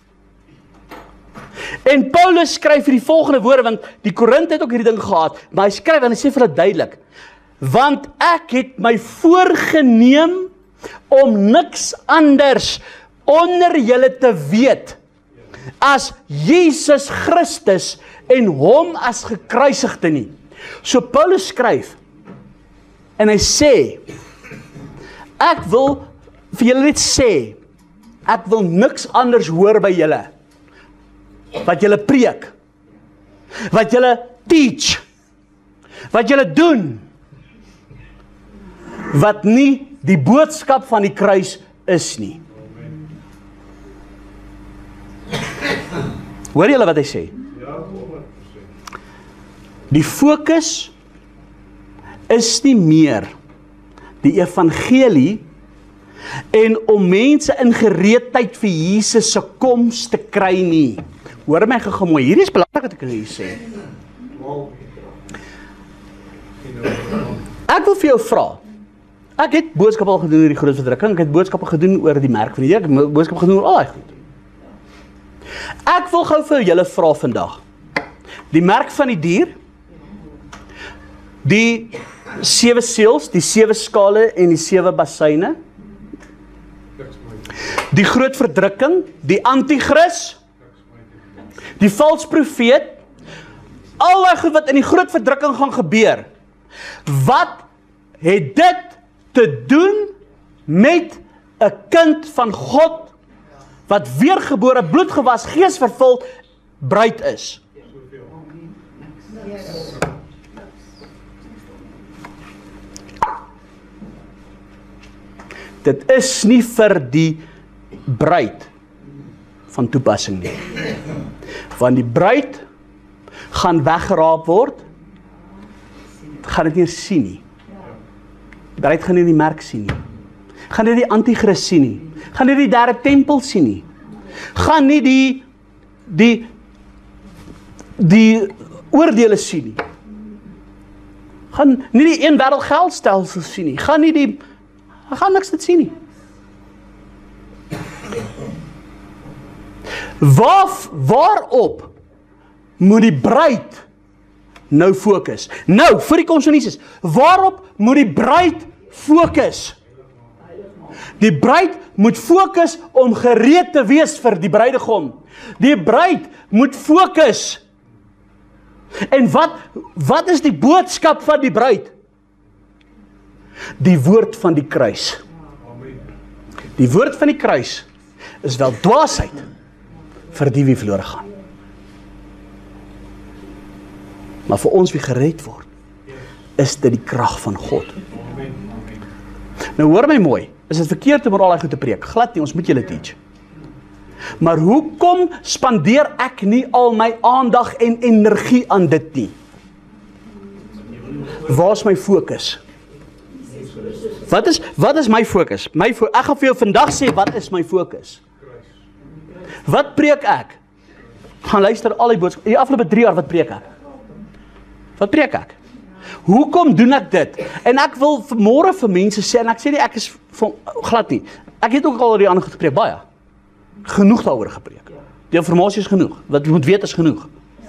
En Paulus skryf vir die volgende woorde, want die Korinte het ook hierdie ding gehad, maar hy skryf en hy sê vir hulle duidelik, want ek het my voorgeneem om niks anders onder julle te weet as Jesus Christus en hom as gekruisigde nie. So Paulus skryf en hy sê, ek wil vir julle net sê, ek wil niks anders hoor by julle wat julle preek, wat julle teach, wat julle doen, wat nie die boodskap van die kruis is nie. Hoor julle wat hy sê? Die fokus is nie meer die evangelie en om mense in gereedheid vir Jesus se koms te kry nie. Hoor my gou mooi, hierdie is belangrik wat ek hier sê. Ek wil vir jou vra, Ek het boodskappe al gedoen oor die groot verdrukking, ek het boodskappe gedoen oor die merk van die dier, ek het boodskappe gedoen oor al die goed. Ek wil gou vir julle vra vandag, die merk van die dier, die sewe seels, die sewe skale en die sewe bassyne, die groot verdrukking, die antichris, die vals profeet, al die goed wat in die groot verdrukking gaan gebeur, wat het dit te doen met 'n kind van God, wat weergebore, bloedgewas, geesvervuld, bruid is? Dit is nie vir die bruid van toepassing nie. Want die bruid gaan weggeraap word, gaan dit nie sien nie. Die bruid gaan nie die merk sien nie. Gaan nie die antichrist sien nie. Gaan nie die derde tempel sien nie. Gaan nie die die die oordeele sien nie. Gaan nie die een wêreld geldstelsel sien nie. Gaan nie die gaan niks dit sien nie. Waar, waarop moet die bruid nou fokus? Nou, vir die konsunieses, waarop moet die bruid fokus? Die bruid moet fokus om gereed te wees vir die bruidegom. Die bruid moet fokus. En wat, wat is die boodskap van die bruid? Die woord van die kruis. Die woord van die kruis is wel dwaasheid vir die wie verlore gaan. Maar vir ons wie gered word, is dit die krag van God. Nou hoor my mooi, is dit verkeerd om oor al die goed te preek? Glad nie, ons moet julle teach. Maar hoekom spandeer ek nie al my aandag en energie aan dit nie? Waar is my fokus? Wat is, wat is my fokus? My fo ek gaan vir jou vandag sê, wat is my fokus? Wat preek ek? Gaan luister al die boodskappe. Die afgelope drie jaar, wat preek ek? Wat preek ek? Hoekom doen ek dit? En ek wil vanmôre vir mense sê, en ek sê nie, ek is van, glad nie. Ek het ook al die ander gepreek, baie. Genoeg daaroor gepreek. Die informasie is genoeg. Wat jy moet weet is genoeg.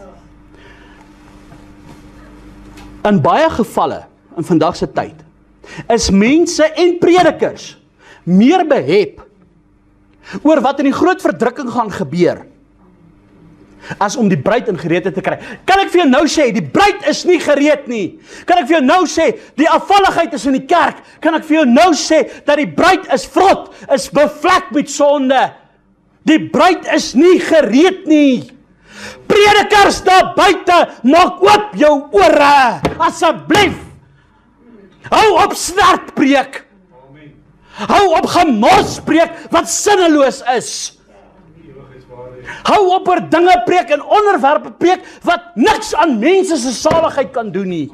In baie gevalle, in vandag se tyd, is mense en predikers meer behep oor wat in die groot verdrukking gaan gebeur, as om die bruid in gereedheid te kry. Kan ek vir jou nou sê, die bruid is nie gereed nie. Kan ek vir jou nou sê, die afvalligheid is in die kerk. Kan ek vir jou nou sê, dat die bruid is vrot, is bevlek met sonde. Die bruid is nie gereed nie. Predikers daar buite, maak oop jou ore, asseblief. Hou op snert preek. Hou op gemors preek, wat sinneloos is. Hou op oor dinge preek en onderwerpe preek, wat niks aan mense se saligheid kan doen nie.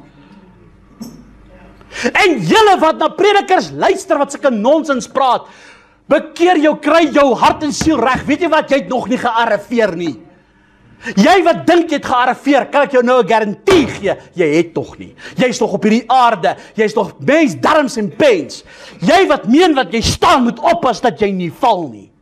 En julle wat na predikers luister, wat sulke nonsens praat, bekeer jou, kry jou hart en siel reg. Weet jy wat, jy het nog nie gearriveer nie. Jy wat dink jy het gearriveer, kan ek jou nou 'n garantie gee, jy het nog nie. Jy is nog op hierdie aarde, jy is nog mens, darms en pens. Jy wat meen wat jy staan, moet oppas dat jy nie val nie.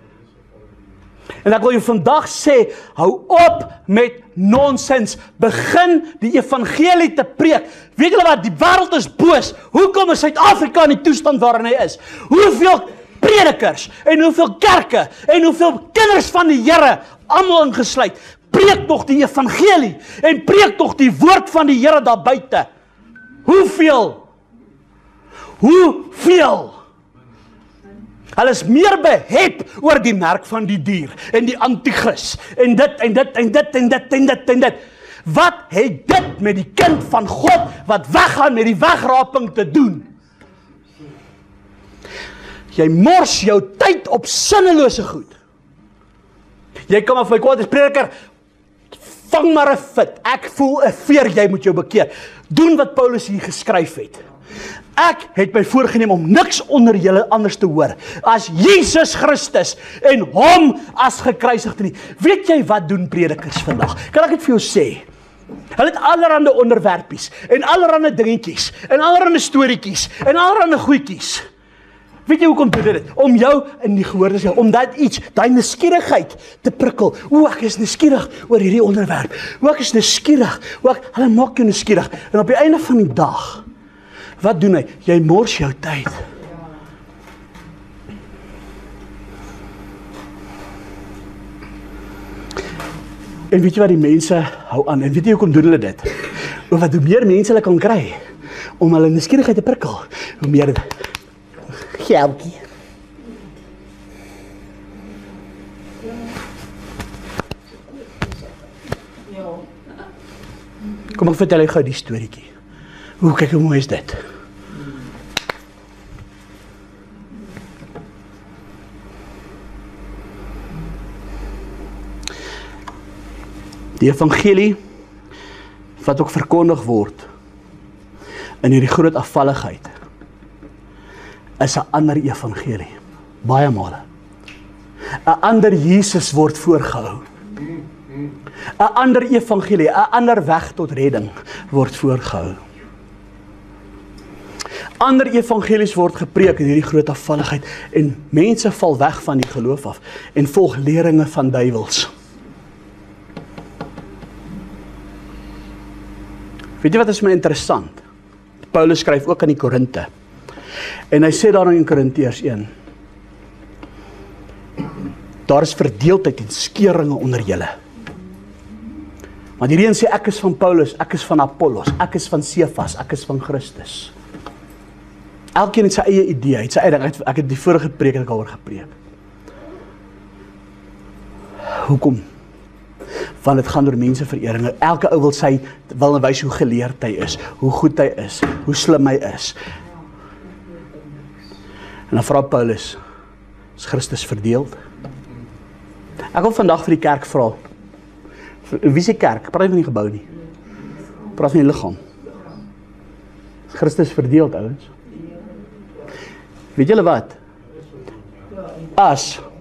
En ek wil jou vandag sê, hou op met nonsens, begin die evangelie te preek. Weet julle wat, die wêreld is boos. Hoekom is Suid-Afrika in die toestand waarin hy is? Hoeveel predikers en hoeveel kerke en hoeveel kinders van die Here, almal ingesluit, preek nog die evangelie en preek nog die woord van die Here daar buite. Hoeveel? Hoeveel? Hulle is meer behep oor die merk van die dier en die antichris en dit en dit en dit en dit en dit en dit. Wat het dit met die kind van God wat weggaan met die wegraping te doen? Jy mors jou tyd op sinnelose goed. Jy kom af my kwaad as prediker, vang maar 'n fit. Ek voel 'n veer, jy moet jou bekeer. Doen wat Paulus hier geskryf het. Ek het my voorgenem om niks onder julle anders te hoor as Jesus Christus en hom as gekruisigde nie. Weet jy wat doen predikers vandag? Kan ek dit vir jou sê? Hulle het allerhande onderwerpies, en allerhande dingetjies, en allerhande storieetjies, en allerhande goedjies. Weet jy hoekom doen dit? Om jou in die gehoor te sê, om dat iets, daai nuuskierigheid te prikkel. O, ek is nuuskierig oor hierdie onderwerp. O, ek is nuuskierig. O, ek, hulle maak jou nuuskierig. En op die einde van die dag, wat doen hy? Jy mors jou tyd. En weet jy wat die mense hou aan? En weet jy hoekom doen hulle dit? O, wat hoe meer mense hulle kan kry, om hulle nuuskierigheid te prikkel, hoe meer geldjie. Kom ek vertel jou gou die storieetjie. O, kyk hoe mooi is dit. Die evangelie wat ook verkondig word in hierdie groot afvalligheid is 'n ander evangelie. Baie male. 'n Ander Jesus word voorgehou. 'n Ander evangelie, 'n ander weg tot redding word voorgehou. Ander evangelies word gepreek in hierdie groot afvalligheid en mense val weg van die geloof af en volg leringe van duiwels. Weet jy wat is my interessant? Paulus skryf ook aan die Korinte. En hy sê daar in Korintiërs een, daar is verdeeldheid en skeuringe onder julle. Maar die een sê ek is van Paulus, ek is van Apollos, ek is van Cephas, ek is van Christus. Elkeen het sy eie idee, het sy eie ding. Ek het die vorige preek het ek al oor gepreek. Hoekom? Want dit gaan oor menseverering. Elke ou wil sy wil wys hoe geleerd hy is, hoe goed hy is, hoe slim hy is. En dan vra Paulus, is Christus verdeeld? Ek wil vandag vir die kerk vra, wie is die kerk? Ek praat nie van die gebou nie. Ek praat van die liggaam. Is Christus verdeeld, ouens? Weet julle wat? As,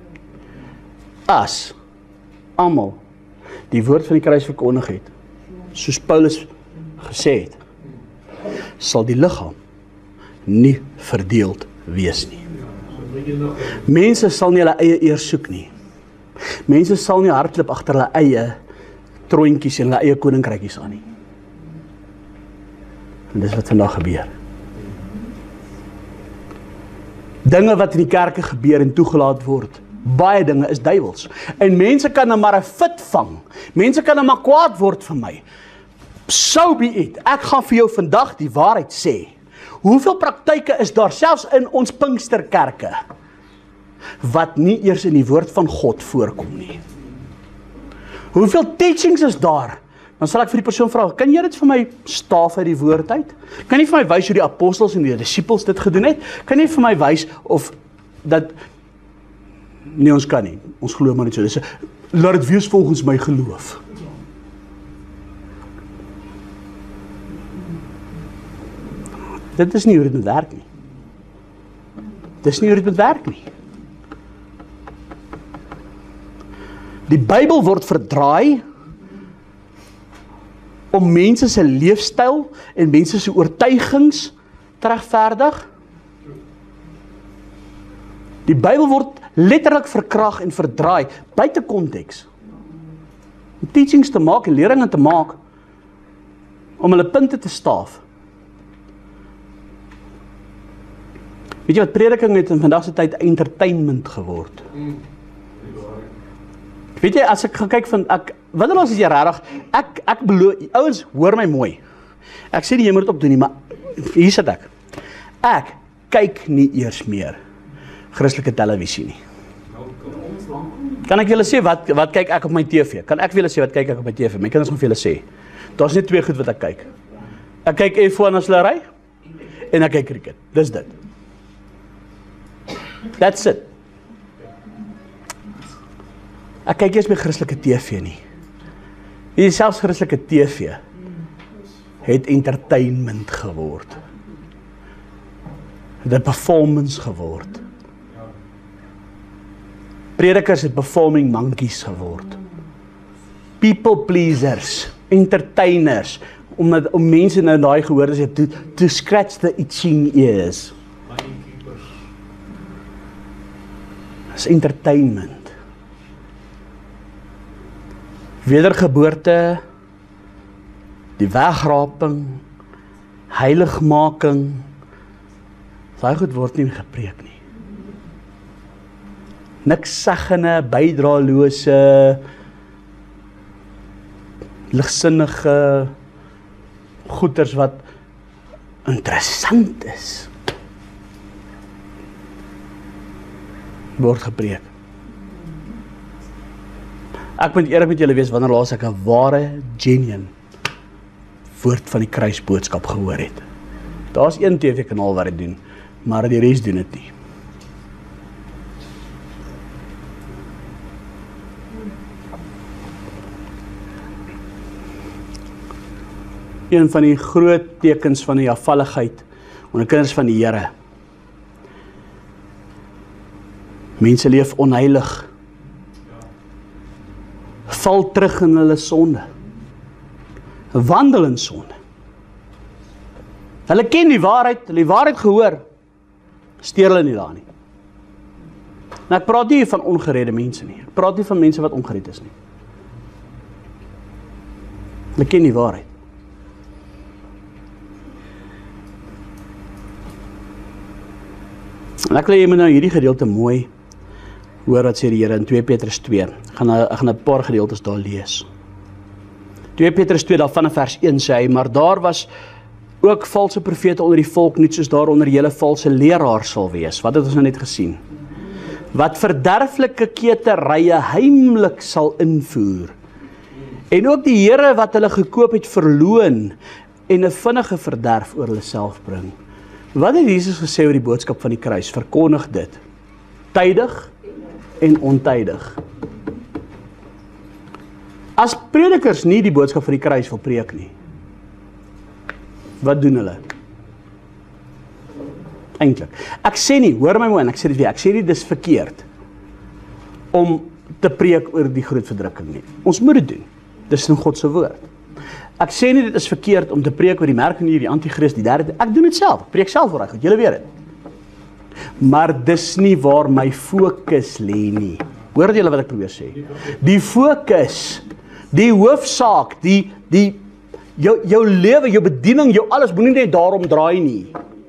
as, almal, die woord van die kruis verkondig het, soos Paulus gesê het, sal die liggaam nie verdeeld wees nie. Mense sal nie hulle eie eer soek nie. Mense sal nie hardloop agter hulle eie troontjies en hulle eie koninkrykies aan nie. En dis wat vandag gebeur. Dinge wat in die kerke gebeur en toegelaat word, baie dinge is duiwels. En mense kan nou maar 'n fit vang. Mense kan nou maar kwaad word vir my. So be it. Ek gaan vir jou vandag die waarheid sê. Hoeveel praktyke is daar selfs in ons Pinksterkerke wat nie eers in die woord van God voorkom nie? Hoeveel teachings is daar? Dan sal ek vir die persoon vra, kan jy dit vir my staaf uit die woord uit? Kan jy vir my wys hoe die apostels en die disippels dit gedoen het? Kan jy vir my wys of dat nee, ons kan nie. Ons glo maar net so. Dis 'n laat dit wees volgens my geloof. Dit is nie hoe dit moet werk nie. Dit is nie hoe dit moet werk nie. Die Bybel word verdraai om mense se leefstyl en mense se oortuigings te regverdig. Die Bybel word letterlik verkrag en verdraai buite konteks. Om teachings te maak en leringe te maak om hulle punte te staaf. Weet jy wat, prediking het in vandag se tyd entertainment geword. Weet jy, as ek gaan kyk van ek wanneer ons is jy regtig, ek ek beloof, ouens, hoor my mooi. Ek sê nie jy moet dit opdoen nie, maar hier sit ek. Ek kyk nie eers meer Christelike televisie nie. Kan ek julle sê wat wat kyk ek op my T V? Kan ek vir julle sê wat kyk ek op my T V? My kinders gaan vir julle sê. Daar's net twee goed wat ek kyk. Ek kyk F one as hulle ry en ek kyk cricket. Dis dit. That's it. Ek kyk eers by Christelike T V nie. Hier selfs Christelike T V het entertainment geword. Het 'n performance geword. Predikers het performing monkeys geword. People pleasers. entertainers, om, om mense nou daai gehoor te sê, to, to scratch the itching ears. Moneykeepers. Dis entertainment. Wedergeboorte, die wegraping, heiligmaking, daai goed word nie gepreek nie. Niks saggene, bydraelose, ligsinnige goeters wat interessant is, word gepreek. Ek moet eerlik met julle wees, wanneer laas ek 'n ware, genuine woord van die kruisboodskap gehoor het. Daar's een T V-kanaal wat dit doen, maar die res doen dit nie. Een van die groot tekens van die afvalligheid onder kinders van die Here. Mense leef onheilig. Val terug in hulle sonde. Wandel in sonde. Hulle ken die waarheid, hulle die waarheid gehoor, steur hulle nie daar nie. Nou ek praat nie van ongeredde mense nie. Ek praat nie van mense wat ongered is nie. Hulle ken die waarheid. En ek wil jy moet nou hierdie gedeelte mooi hoor wat sê die Here in twee Petrus twee. Ek gaan, ek gaan 'n paar gedeeltes daar lees. twee Petrus twee, daar vanaf vers een sê hy, maar daar was ook valse profete onder die volk, niet soos daar onder julle valse leraars sal wees. Wat het ons nou net gesien? Wat verderflike keterye heimlik sal invoer. En ook die Here wat hulle gekoop het verloon en 'n vinnige verderf oor hulle self bring. Wat het Jesus gesê oor die boodskap van die kruis? Verkondig dit. Tydig en ontydig. As predikers nie die boodskap van die kruis wil preek nie, wat doen hulle? Eintlik. Ek sê nie, hoor my mooi, ek sê dit weer, ek sê nie dis verkeerd om te preek oor die groot verdrukking nie. Ons moet dit doen. Dis in God se woord. Ek sê nie dit is verkeerd om te preek oor die merking hier, die antichrist, die derde, ek doen dit self, ek preek self oor hy goed, julle weet dit. Maar dis nie waar my fokus lê nie. Hoor julle wat ek probeer sê? Die fokus, die hoofsaak, die, die, jou, jou lewe, jou bediening, jou alles, moet nie net daarom draai nie.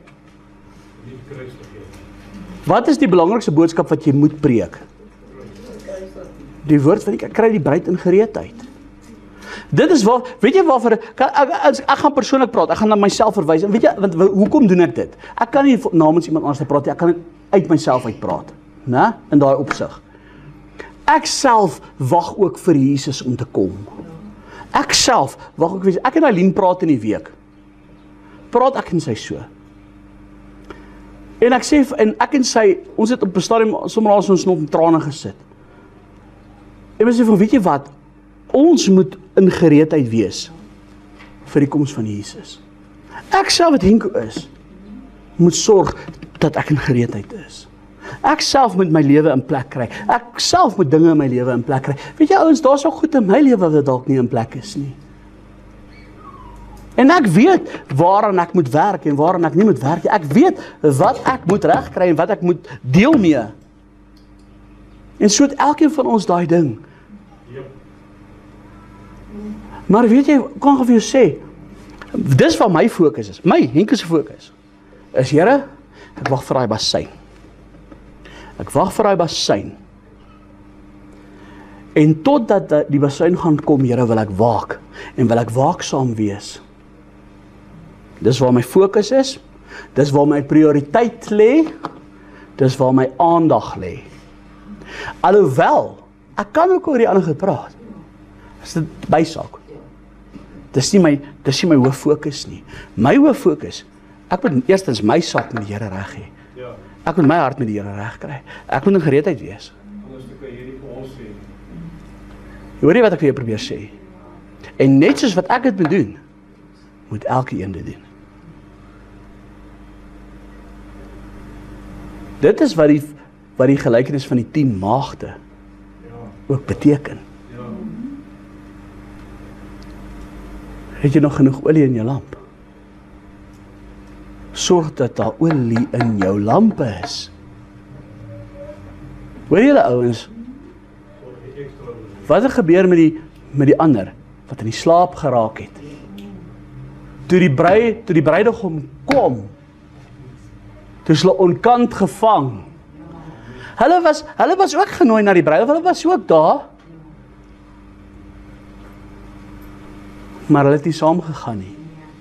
Wat is die belangrikste boodskap wat jy moet preek? Die woord van die, ek kry die bruid in gereedheid. Dit is waar, weet jy waarvoor, ek, ek, ek, ek gaan persoonlik praat, ek gaan na myself verwys, en weet jy, want, hoekom doen ek dit? Ek kan nie namens iemand anders te praat, ek kan dit uit myself uit praat, né? In daai opsig. Ek self wag ook vir Jesus om te kom. Ek self wag ook vir Jesus. Ek en Eileen praat in die week. Praat ek en sy so. En ek sê, en ek en sy, ons het op 'n stadium sommer al so ons nog in trane gesit. En ons sê van, weet jy wat? Ons moet in gereedheid wees vir die koms van Jesus. Ek self wat Henko is, moet sorg dat ek in gereedheid is. Ek self moet my lewe in plek kry. Ek self moet dinge in my lewe in plek kry. Weet jy ouens, daar's ook goed in my lewe wat dalk nie in plek is nie. En ek weet waaraan ek moet werk en waaraan ek nie moet werk. Ek weet wat ek moet regkry en wat ek moet deel mee. En so het elkeen van ons daai ding. Maar weet jy, kan ek vir jou sê, dis wat my fokus is, my, Henke se fokus, is, Here, ek wag vir daai bassein. Ek wag vir daai bassein. En totdat die bassein gaan kom, Here, wil ek waak, en wil ek waaksaam wees. Dis waar my fokus is, dis waar my prioriteit lê, dis waar my aandag lê. Alhoewel, ek kan ook oor die ander gepraat, is dit bysaak. Dis nie my, dis nie my hoof fokus nie. My hoof fokus, ek moet eerstens my saak met die Here reg hê. Ja. Ek moet my hart met die Here reg kry. Ek moet in gereedheid wees. Anders kan jy nie vir ons sê. Hoor jy wat ek vir jou probeer sê? En net soos wat ek dit moet doen, moet elke een dit doen. Dit is wat die, wat die gelykenis van die tien maagde ja. ook beteken. Ja. Het jy nog genoeg olie in jou lamp? Sorg dat daar olie in jou lamp is. Hoor julle ouens? Wat het gebeur met die, met die ander, wat in die slaap geraak het? Toe die, brui, toe die bruidegom kom, toe is hulle onkant gevang. Hulle was, hulle was ook genooi na die bruilof, hulle was ook daar. Maar hulle het nie saam gegaan nie.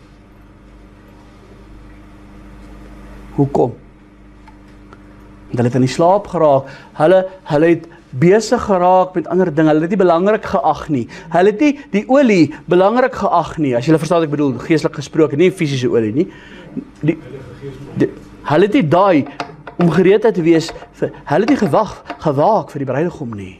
Hoekom? Want hulle het in die slaap geraak. Hulle, hulle het besig geraak met ander dinge. Hulle het nie belangrik geag nie. Hulle het nie die olie belangrik geag nie. As julle verstaan wat ek bedoel, geestelik gesproke, nie fisiese olie nie. Die, die, hulle het nie daai om gereedheid te wees, vir, hulle het nie gewag, gewaak vir die bruidegom nie.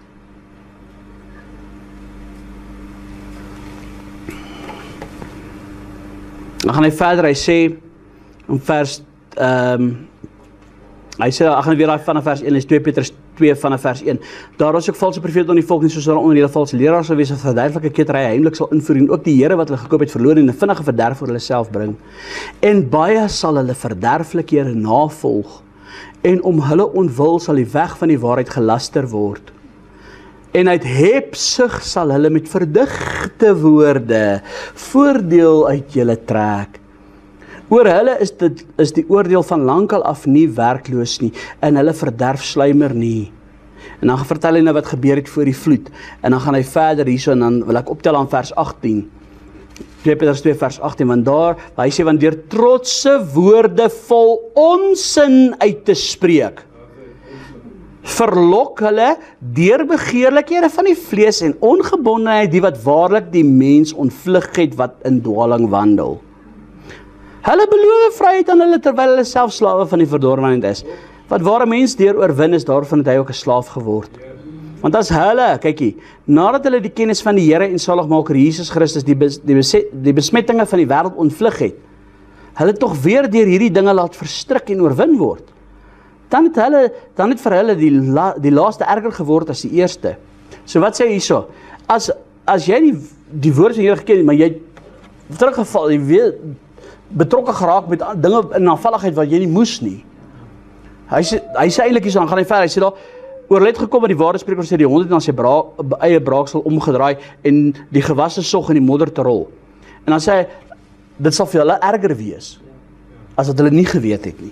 Dan gaan hy verder, hy sê, in vers, um, hy sê, ek gaan weer daar vanaf vers een, is twee Petrus twee vanaf vers een. Daar is ook valse profete onder die volk, nie soos daar onder die valse leraars sal wees, of verderflike ketery heimlik sal invoer, en ook die Here wat hulle gekoop het verloor, en 'n vinnige verderf vir hulle self bring. En baie sal hulle verderflikhede navolg, en om hulle onwil sal die weg van die waarheid gelaster word. En uit hebsug sal hulle met verdigte woorde voordeel uit julle trek. Oor hulle is dit is die oordeel van lankal af nie werkloos nie, en hulle verderf sluimer nie. En dan vertel hy nou wat gebeur het voor die vloed, en dan gaan hy verder hierso, en dan wil ek optel aan vers agttien. twee Petrus twee vers agttien, want daar, hy sê, want deur trotse woorde vol onsin uit te spreek, verlok hulle deur begeerlikhede van die vlees en ongebondenheid die wat waarlik die mens ontvlug het wat in dwaling wandel. Hulle beloof vryheid aan hulle terwyl hulle self slawe van die verdorwenheid is. Wat waar 'n mens deur oorwin is, daarvan het hy ook 'n slaaf geword. Want as hulle, kykie, nadat hulle die kennis van die Here en Saligmaker Jesus Christus die, bes, die, beset, die besmettinge van die wêreld ontvlug het, hulle tog weer deur hierdie dinge laat verstrik en oorwin word. Dan het hulle, dan het vir hulle die, la, die laaste erger geword as die eerste. So wat sê hy hierso? As, as jy nie die woord van die Here geken het, maar jy teruggeval, jy weet, betrokke geraak met dinge in aanvalligheid wat jy nie moes nie. Hy sê, hy sê eintlik hierso, dan gaan hy verder, hy sê daar, oor het gekom wat die ware spreker sê, die hond het na sy bra, eie braaksel omgedraai en die gewasse sog in die modder te rol. En dan sê hy, dit sal vir hulle erger wees, as wat hulle nie geweet het nie.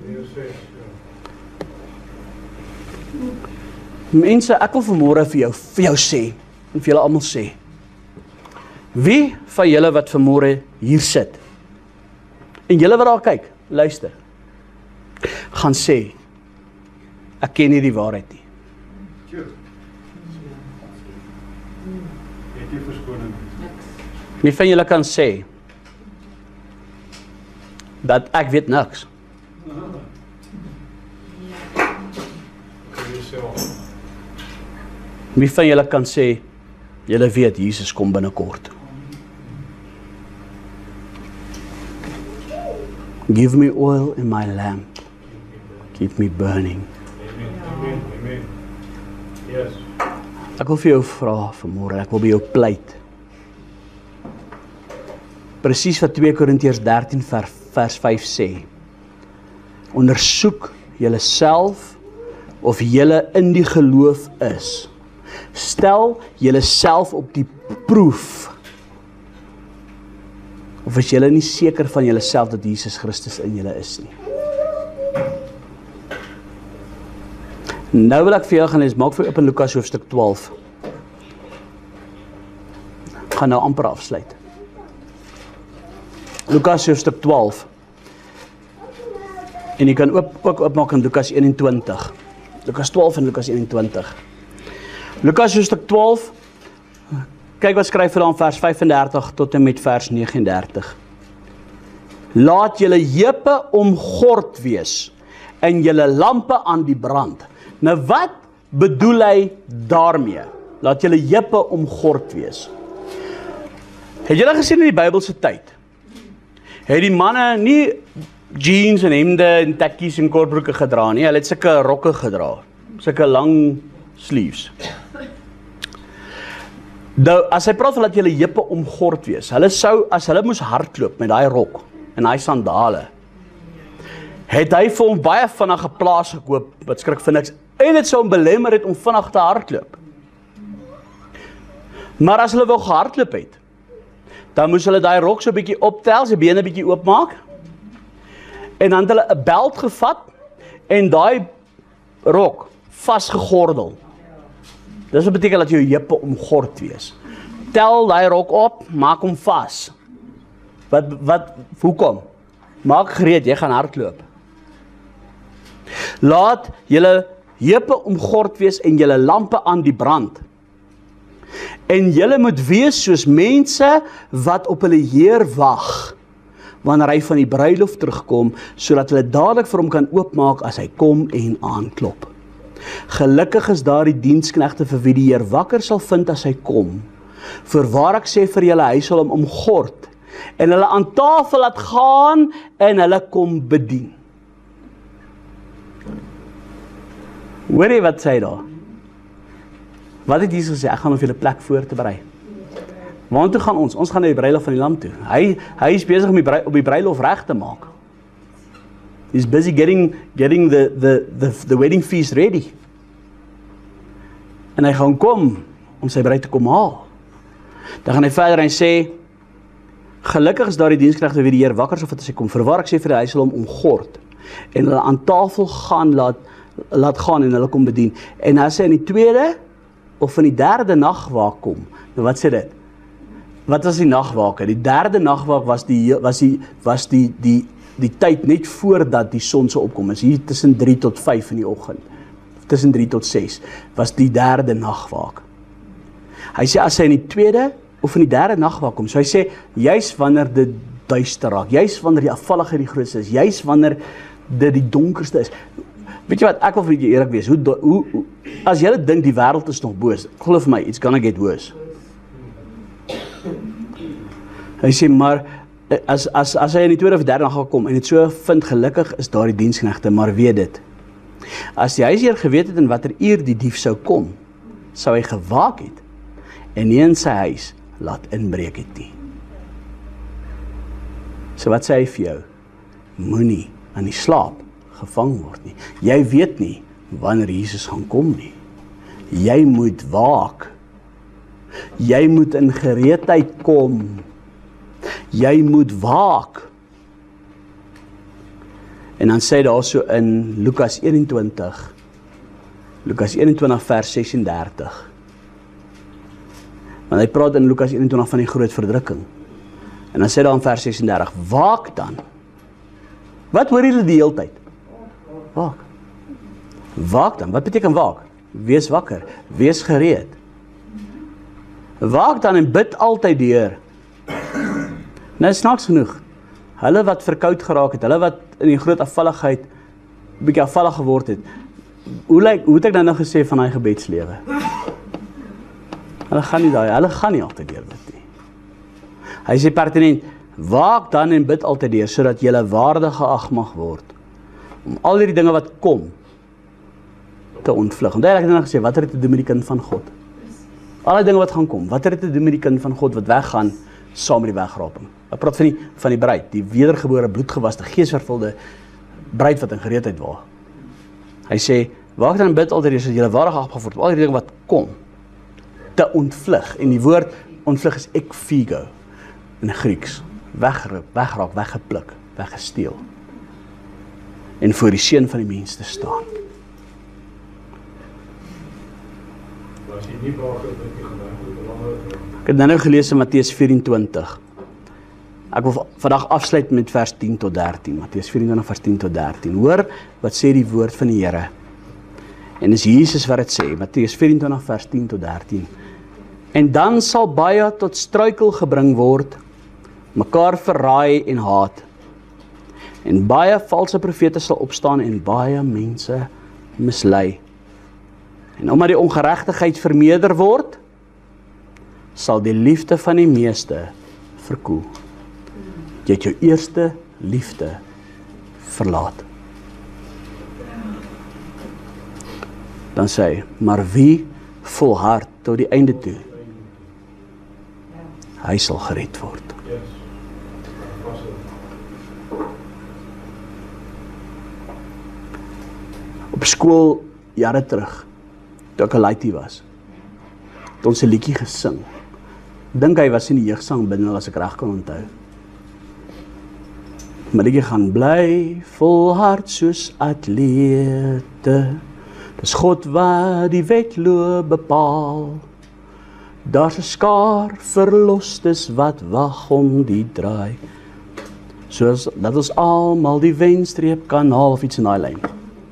Mense, ek wil vanmôre vir jou, vir jou sê, en vir julle almal sê, wie van julle wat vanmôre hier sit, en julle wat daar kyk, luister, gaan sê, ek ken nie die waarheid nie. Wie van julle kan sê, dat ek weet niks? Wie van julle kan sê, julle weet, Jesus kom binnekort? Give me oil in my lamp. Keep me burning. Amen. Amen. Yes. Ek wil vir jou vra vanmôre, ek wil by jou pleit. Presies wat twee Korintiërs dertien vers vyf sê. Ondersoek julleself of julle in die geloof is. Stel julleself op die proef. Of is julle nie seker van julleself dat Jesus Christus in julle is nie? Nou wil ek vir julle gaan lees, maak vir op in Lukas hoofstuk twaalf. Ek gaan nou amper afsluit. Lukas hoofstuk twaalf. En jy kan ook, ook opmaak in Lukas eenentwintig. Lukas twaalf en Lukas eenentwintig. Lukas hoofstuk twaalf, kyk wat skryf hy dan vers vyfendertig tot en met vers negenendertig. Laat julle heupe omgord wees en julle lampe aan die brand. Nou wat bedoel hy daarmee? Laat julle heupe omgord wees. Het julle gesien in die Bybelse tyd? Het die manne nie jeans en hemde en tekkies en kortbroeke gedra nie, hulle het sulke rokke gedra, sulke lang sleeves. Nou, as hy praat van dat julle heupe omgord wees, hulle sou, as hulle moes hardloop met daai rok en daai sandale, het hy vir hom baie vinnige plaas gekoop, wat skrik vir niks, en het sou hom belemmer het om vinnig te hardloop. Maar as hulle wou gehardloop het, dan moes hulle daai rok so 'n bietjie optel, sy bene bietjie oopmaak, en dan het hulle 'n beld gevat, en daai rok vasgegordel. Dis wat beteken dat jou heupe omgord wees. Tel daai rok op, maak hom vas. Wat, wat, hoekom? Maak gereed, jy gaan hardloop. Laat julle heupe omgord wees en julle lampe aan die brand. En julle moet wees soos mense wat op hulle Heer wag, wanneer hy van die bruiloft terugkom, sodat hulle dadelik vir hom kan oopmaak as hy kom en aanklop. Gelukkig is daar die diensknegte vir wie die Heer wakker sal vind as hy kom. Voorwaar ek sê vir julle, hy sal hom omgord, en hulle aan tafel laat gaan, en hulle kom bedien. Hoor jy wat sê hy daar? Wat het Jesus gesê? Ek gaan op julle plek voor te berei. Waartoe gaan ons? Ons gaan na die bruilof van die lam toe. Hy, hy is besig om die brui, op die bruilof reg te maak. He's busy getting, getting the, the, the, the wedding feast ready. En hy gaan kom, om sy bruid te kom haal. Dan gaan hy verder en sê, gelukkig is daar die diensknegte wie die Heer wakker sal vind as hy kom. Voorwaar ek sê vir hy sal hom omgord, en hulle aan tafel gaan, laat, laat gaan, en hulle kom bedien. En as hy in die tweede, of in die derde nagwaak kom, nou wat sê dit? Wat was die nagwaak? Die derde nagwaak was die, was die, was die, die, die tyd net voordat die son sou opkom, is hier tussen drie tot vyf in die oggend, tussen drie tot ses, was die derde nagwaak. Hy sê, as hy in die tweede, of in die derde nagwaak kom, so hy sê, juis wanneer dit duister raak, juis wanneer die afvalligheid die grootste is, juis wanneer dit die donkerste is. Weet jy wat, ek wil vir jy eerlik wees, hoe, hoe, hoe, as jy dink die wêreld is nog boos, glo vir my, it's gonna get worse. Hy sê, maar, as, as, as hy in die tweede of derde nagwaak kom, en het so vind, gelukkig is daar die diensknegte, maar weet dit, as die huisheer geweet het in watter uur die dief sou kom, sou hy gewaak het, en nie in sy huis laat inbreek het nie. So wat sê hy vir jou? Moenie aan die slaap gevang word nie. Jy weet nie wanneer Jesus gaan kom nie. Jy moet waak. Jy moet in gereedheid kom. Jy moet waak. En dan sê daar so in Lukas eenentwintig, Lukas eenentwintig vers sesendertig. Want hy praat in Lukas eenentwintig van die groot verdrukking. En dan sê daar in vers sesendertig, waak dan. Wat hoor julle die hele tyd? Waak. Waak dan, wat beteken waak? Wees wakker, wees gereed. Waak dan en bid altyd die Heer. Nou snaaks genoeg, hulle wat verkoud geraak het, hulle wat in die groot afvalligheid, bietjie afvallig geword het, hoe, lyk, hoe het ek nou nou gesê van hy gebedslewe? Hulle gaan nie daai, hulle gaan nie altyd deur bid nie. Hy sê pertinent, waak dan en bid altyd deur, sodat julle waardig geag mag word, om al die dinge wat kom, te ontvlug. Want hy het nou gesê, wat het dit te doen met die kind van God? Al die dinge wat gaan kom, wat het dit te doen met die kind van God, wat weggaan, saam met die wegraping. Ek praat van die, van die bruid, die wedergebore, bloedgewaste, geesvervulde bruid wat in gereedheid was. Hy sê, waak dan en bid altyd deur, sodat julle waardig geag mag word, al die dinge wat kom, te ontvlug. En die woord ontvlug is ekfigo in Grieks. Weggeroep, wegraak, weggepluk, weggesteel. En voor die seun van die mens te staan. As jy nie waak is, dat jy gedink het, langer. Ek het nou gelees in Matteus vyf-en-twintig. Ek wil vandag afsluit met vers tien tot dertien. Matteus vyf-en-twintig vers tien tot dertien. Hoor wat sê die woord van die Here. En dis Jesus wat dit sê. Matteus vyf-en-twintig vers tien tot dertien. En dan sal baie tot struikel gebring word, mekaar verraai en haat. En baie valse profete sal opstaan en baie mense mislei. En omdat die ongeregtigheid vermeerder word, sal die liefde van die meeste verkoel. Jy het jou eerste liefde verlaat. Dan sê hy, maar wie volhard tot die einde toe, hy sal gered word. Yes. Was het. Op skool, jare terug, toe ek 'n laaitie was, het ons 'n liedjie gesing. Dink hy was in die jeugsang binne, as ek reg kan onthou. Maar liedjie gaan bly volhard soos atlete. Dis God wat die wedloop bepaal. Daar's 'n skaar verlostes wat wag om die draai. Soos dat ons almal die wenstreep kan haal of iets in daai lyn.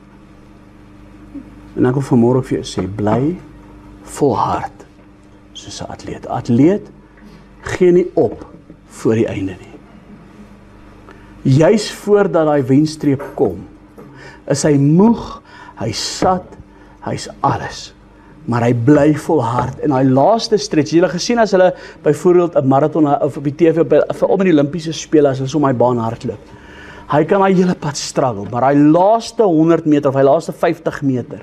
En ek wil vanmôre vir jou sê, bly volhard soos 'n atleet. 'n Atleet gee nie op voor die einde nie. Juis voordat daai wenstreep kom, is hy moeg, hy's sat, hy's alles. Maar hy bly volhard. En daai laaste stretch, jy het gesien as hulle byvoorbeeld 'n marathon of op die T V vir om in die Olimpiese spele as hulle so om hy baan hardloop. Hy kan daai hele pad struggle, maar daai laaste honderd meter of hy laaste vyftig meter,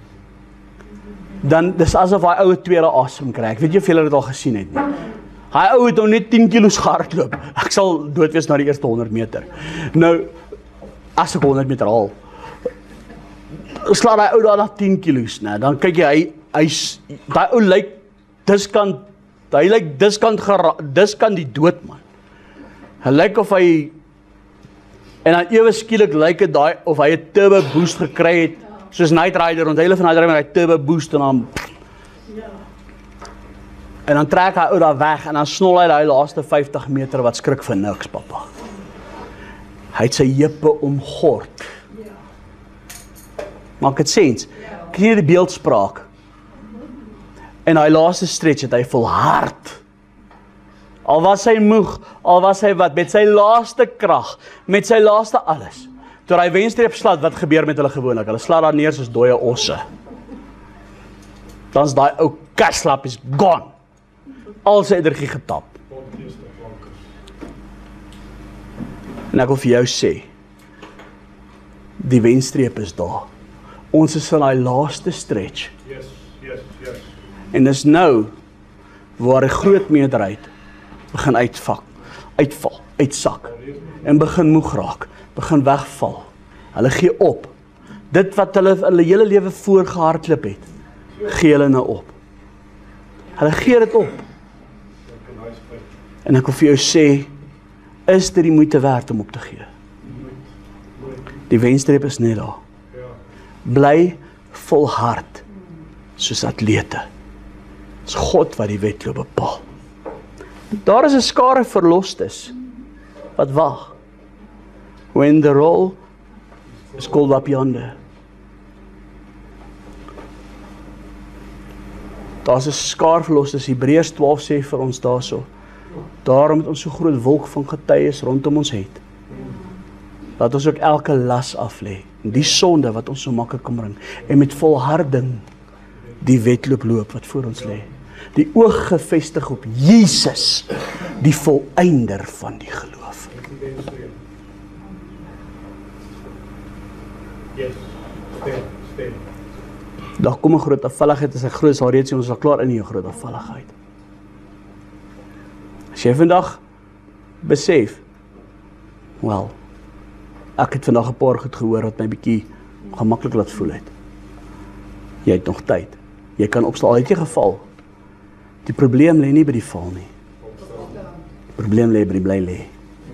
dan dis asof hy ou tweede asem kry. Ek weet jy of julle dit al gesien het nie. Hy ou het nou net tien kilos gehardloop. Ek sal dood wees na die eerste honderd meter. Nou, as ek honderd meter haal, slaan hy ou daar na tien kilos, né? Dan kyk jy, hy hy's daai ou lyk diskant, hy lyk diskant diskant die dood, man. Hy lyk of hy en dan ewe skielik lyk dit daai of hy 'n turbo boost gekry het, soos Knight Rider, onthou hulle van Knight Rider met hy turbo boost en dan en dan trek hy ou daar weg en dan snol hy daai laaste vyftig meter wat skrik vir niks, pappa. Hy het sy heupe omgord. Maak dit sens? Kry jy die beeldspraak? En daai laaste stretch het hy volhard. Al was hy moeg, al was hy wat, met sy laaste krag, met sy laaste alles. Toe hy wenstreep slat, wat gebeur met hulle gewoonlik? Hulle slaat daar neer soos dooie osse. Dan's daai ou kaslap is gone. Al sy energie getap. En ek wil vir jou sê, die wenstreep is daar. Ons is in daai laaste stretch. Yes, yes, yes. En dis nou waar die groot meerderheid begin uitvak, uitval, uitsak en begin moeg raak, begin wegval. Hulle gee op. Dit wat hulle hulle hele lewe voorgehardloop het, gee hulle nou op. Hulle gee dit op. En ek wil vir jou sê, is dit die moeite werd om op te gee? Die wenstreep is net daar. Bly volhard soos atlete. Dis God wat die wedloop bepaal. Daar is 'n skare verlostes wat wag. When the roll is called up yonder. Daar's 'n skare verlostes. Hebreërs twaalf sê vir ons daarso. Daarom het ons so groot wolk van getuies rondom ons het. Laat ons ook elke las af lê, en die sonde wat ons so maklik kan bring, en met volharding die wedloop loop wat voor ons lê. Die oog gefestig op Jesus, die volëinder van die geloof. Yes, stem, stem. Daar kom 'n groot afvalligheid, as ek groot sal reeds sê, ons is al klaar in die groot afvalligheid. As jy vandag besef, wel, ek het vandag 'n paar goed gehoor wat my bietjie gemaklik laat voel het. Jy het nog tyd. Jy kan opstaan, al het jy geval. Die probleem lê nie by die val nie. Die probleem lê by die bly lê.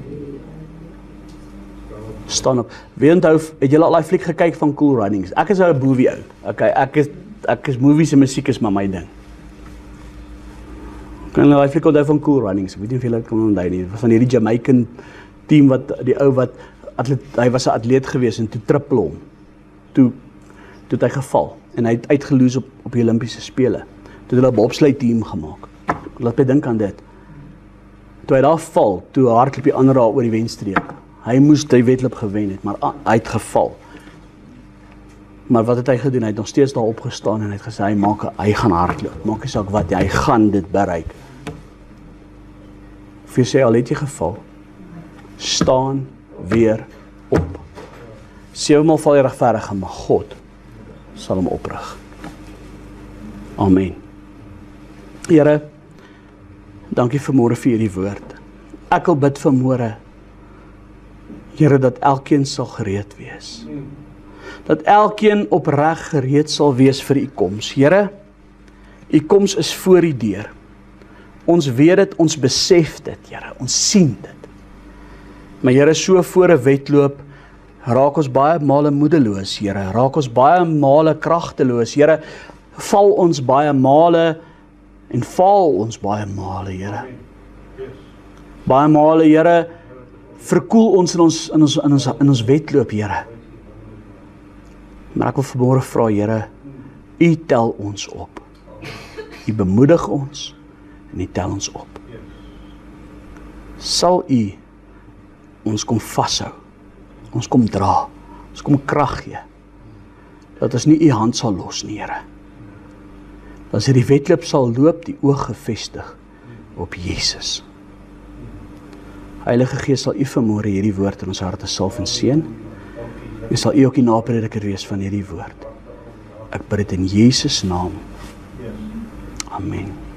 Staan op. Wie onthou, het julle al daai fliek gekyk van Cool Runnings? Ek is nou 'n boovie ou. Okay, ek is ek is movies en musiek is maar my ding. Kan jy daai fliek onthou van Cool Runnings? Ek weet nie of julle dit kan onthou nie. Dit was van hierdie Jamaican team wat die ou wat atleet, hy was 'n atleet gewees en toe triple hom. Toe toe het hy geval en hy het uitgeloos op op die Olimpiese spele. Toe het hulle 'n bobsleigh team gemaak. Laat my dink aan dit. Toe hy daar val, toe hardloop die ander daar oor die wenstreep. Hy moes die wedloop gewen het, maar hy het geval. Maar wat het hy gedoen? Hy het nog steeds daar opgestaan en hy het gesê hy maak hy gaan hardloop. Maak nie saak wat, hy gaan dit bereik. Of jy sê al het jy geval, staan weer op. Sewenmaal val jy regverdige, maar God sal hom oprig. Amen. Here, Dankie vanmôre vir hierdie woord. Ek wil bid vanmôre, Here, dat elkeen sal gereed wees. Dat elkeen opreg gereed sal wees vir u koms. Here, u koms is voor die deur. Ons weet dit, ons besef dit, Here, ons sien dit. Maar Here, so voor 'n wedloop, raak ons baie male moedeloos, Here, raak ons baie male kragteloos, Here, val ons baie male en val ons baie male, Here. Baie male, Here, verkoel ons in ons in ons in ons in ons wedloop, Here. Maar ek wil vanmôre vra, Here, u tel ons op. U bemoedig ons en u tel ons op. Sal u ons kom vashou, ons kom dra, ons kom krag gee, dat ons nie u hand sal los nie, Here. Dat as die wedloop sal loop, die oog gefestig op Jesus. Heilige Gees, sal u vanmôre hierdie woord in ons harte salf en seën. En sal u ook die naprediker wees van hierdie woord. Ek bid dit in Jesus naam. Amen.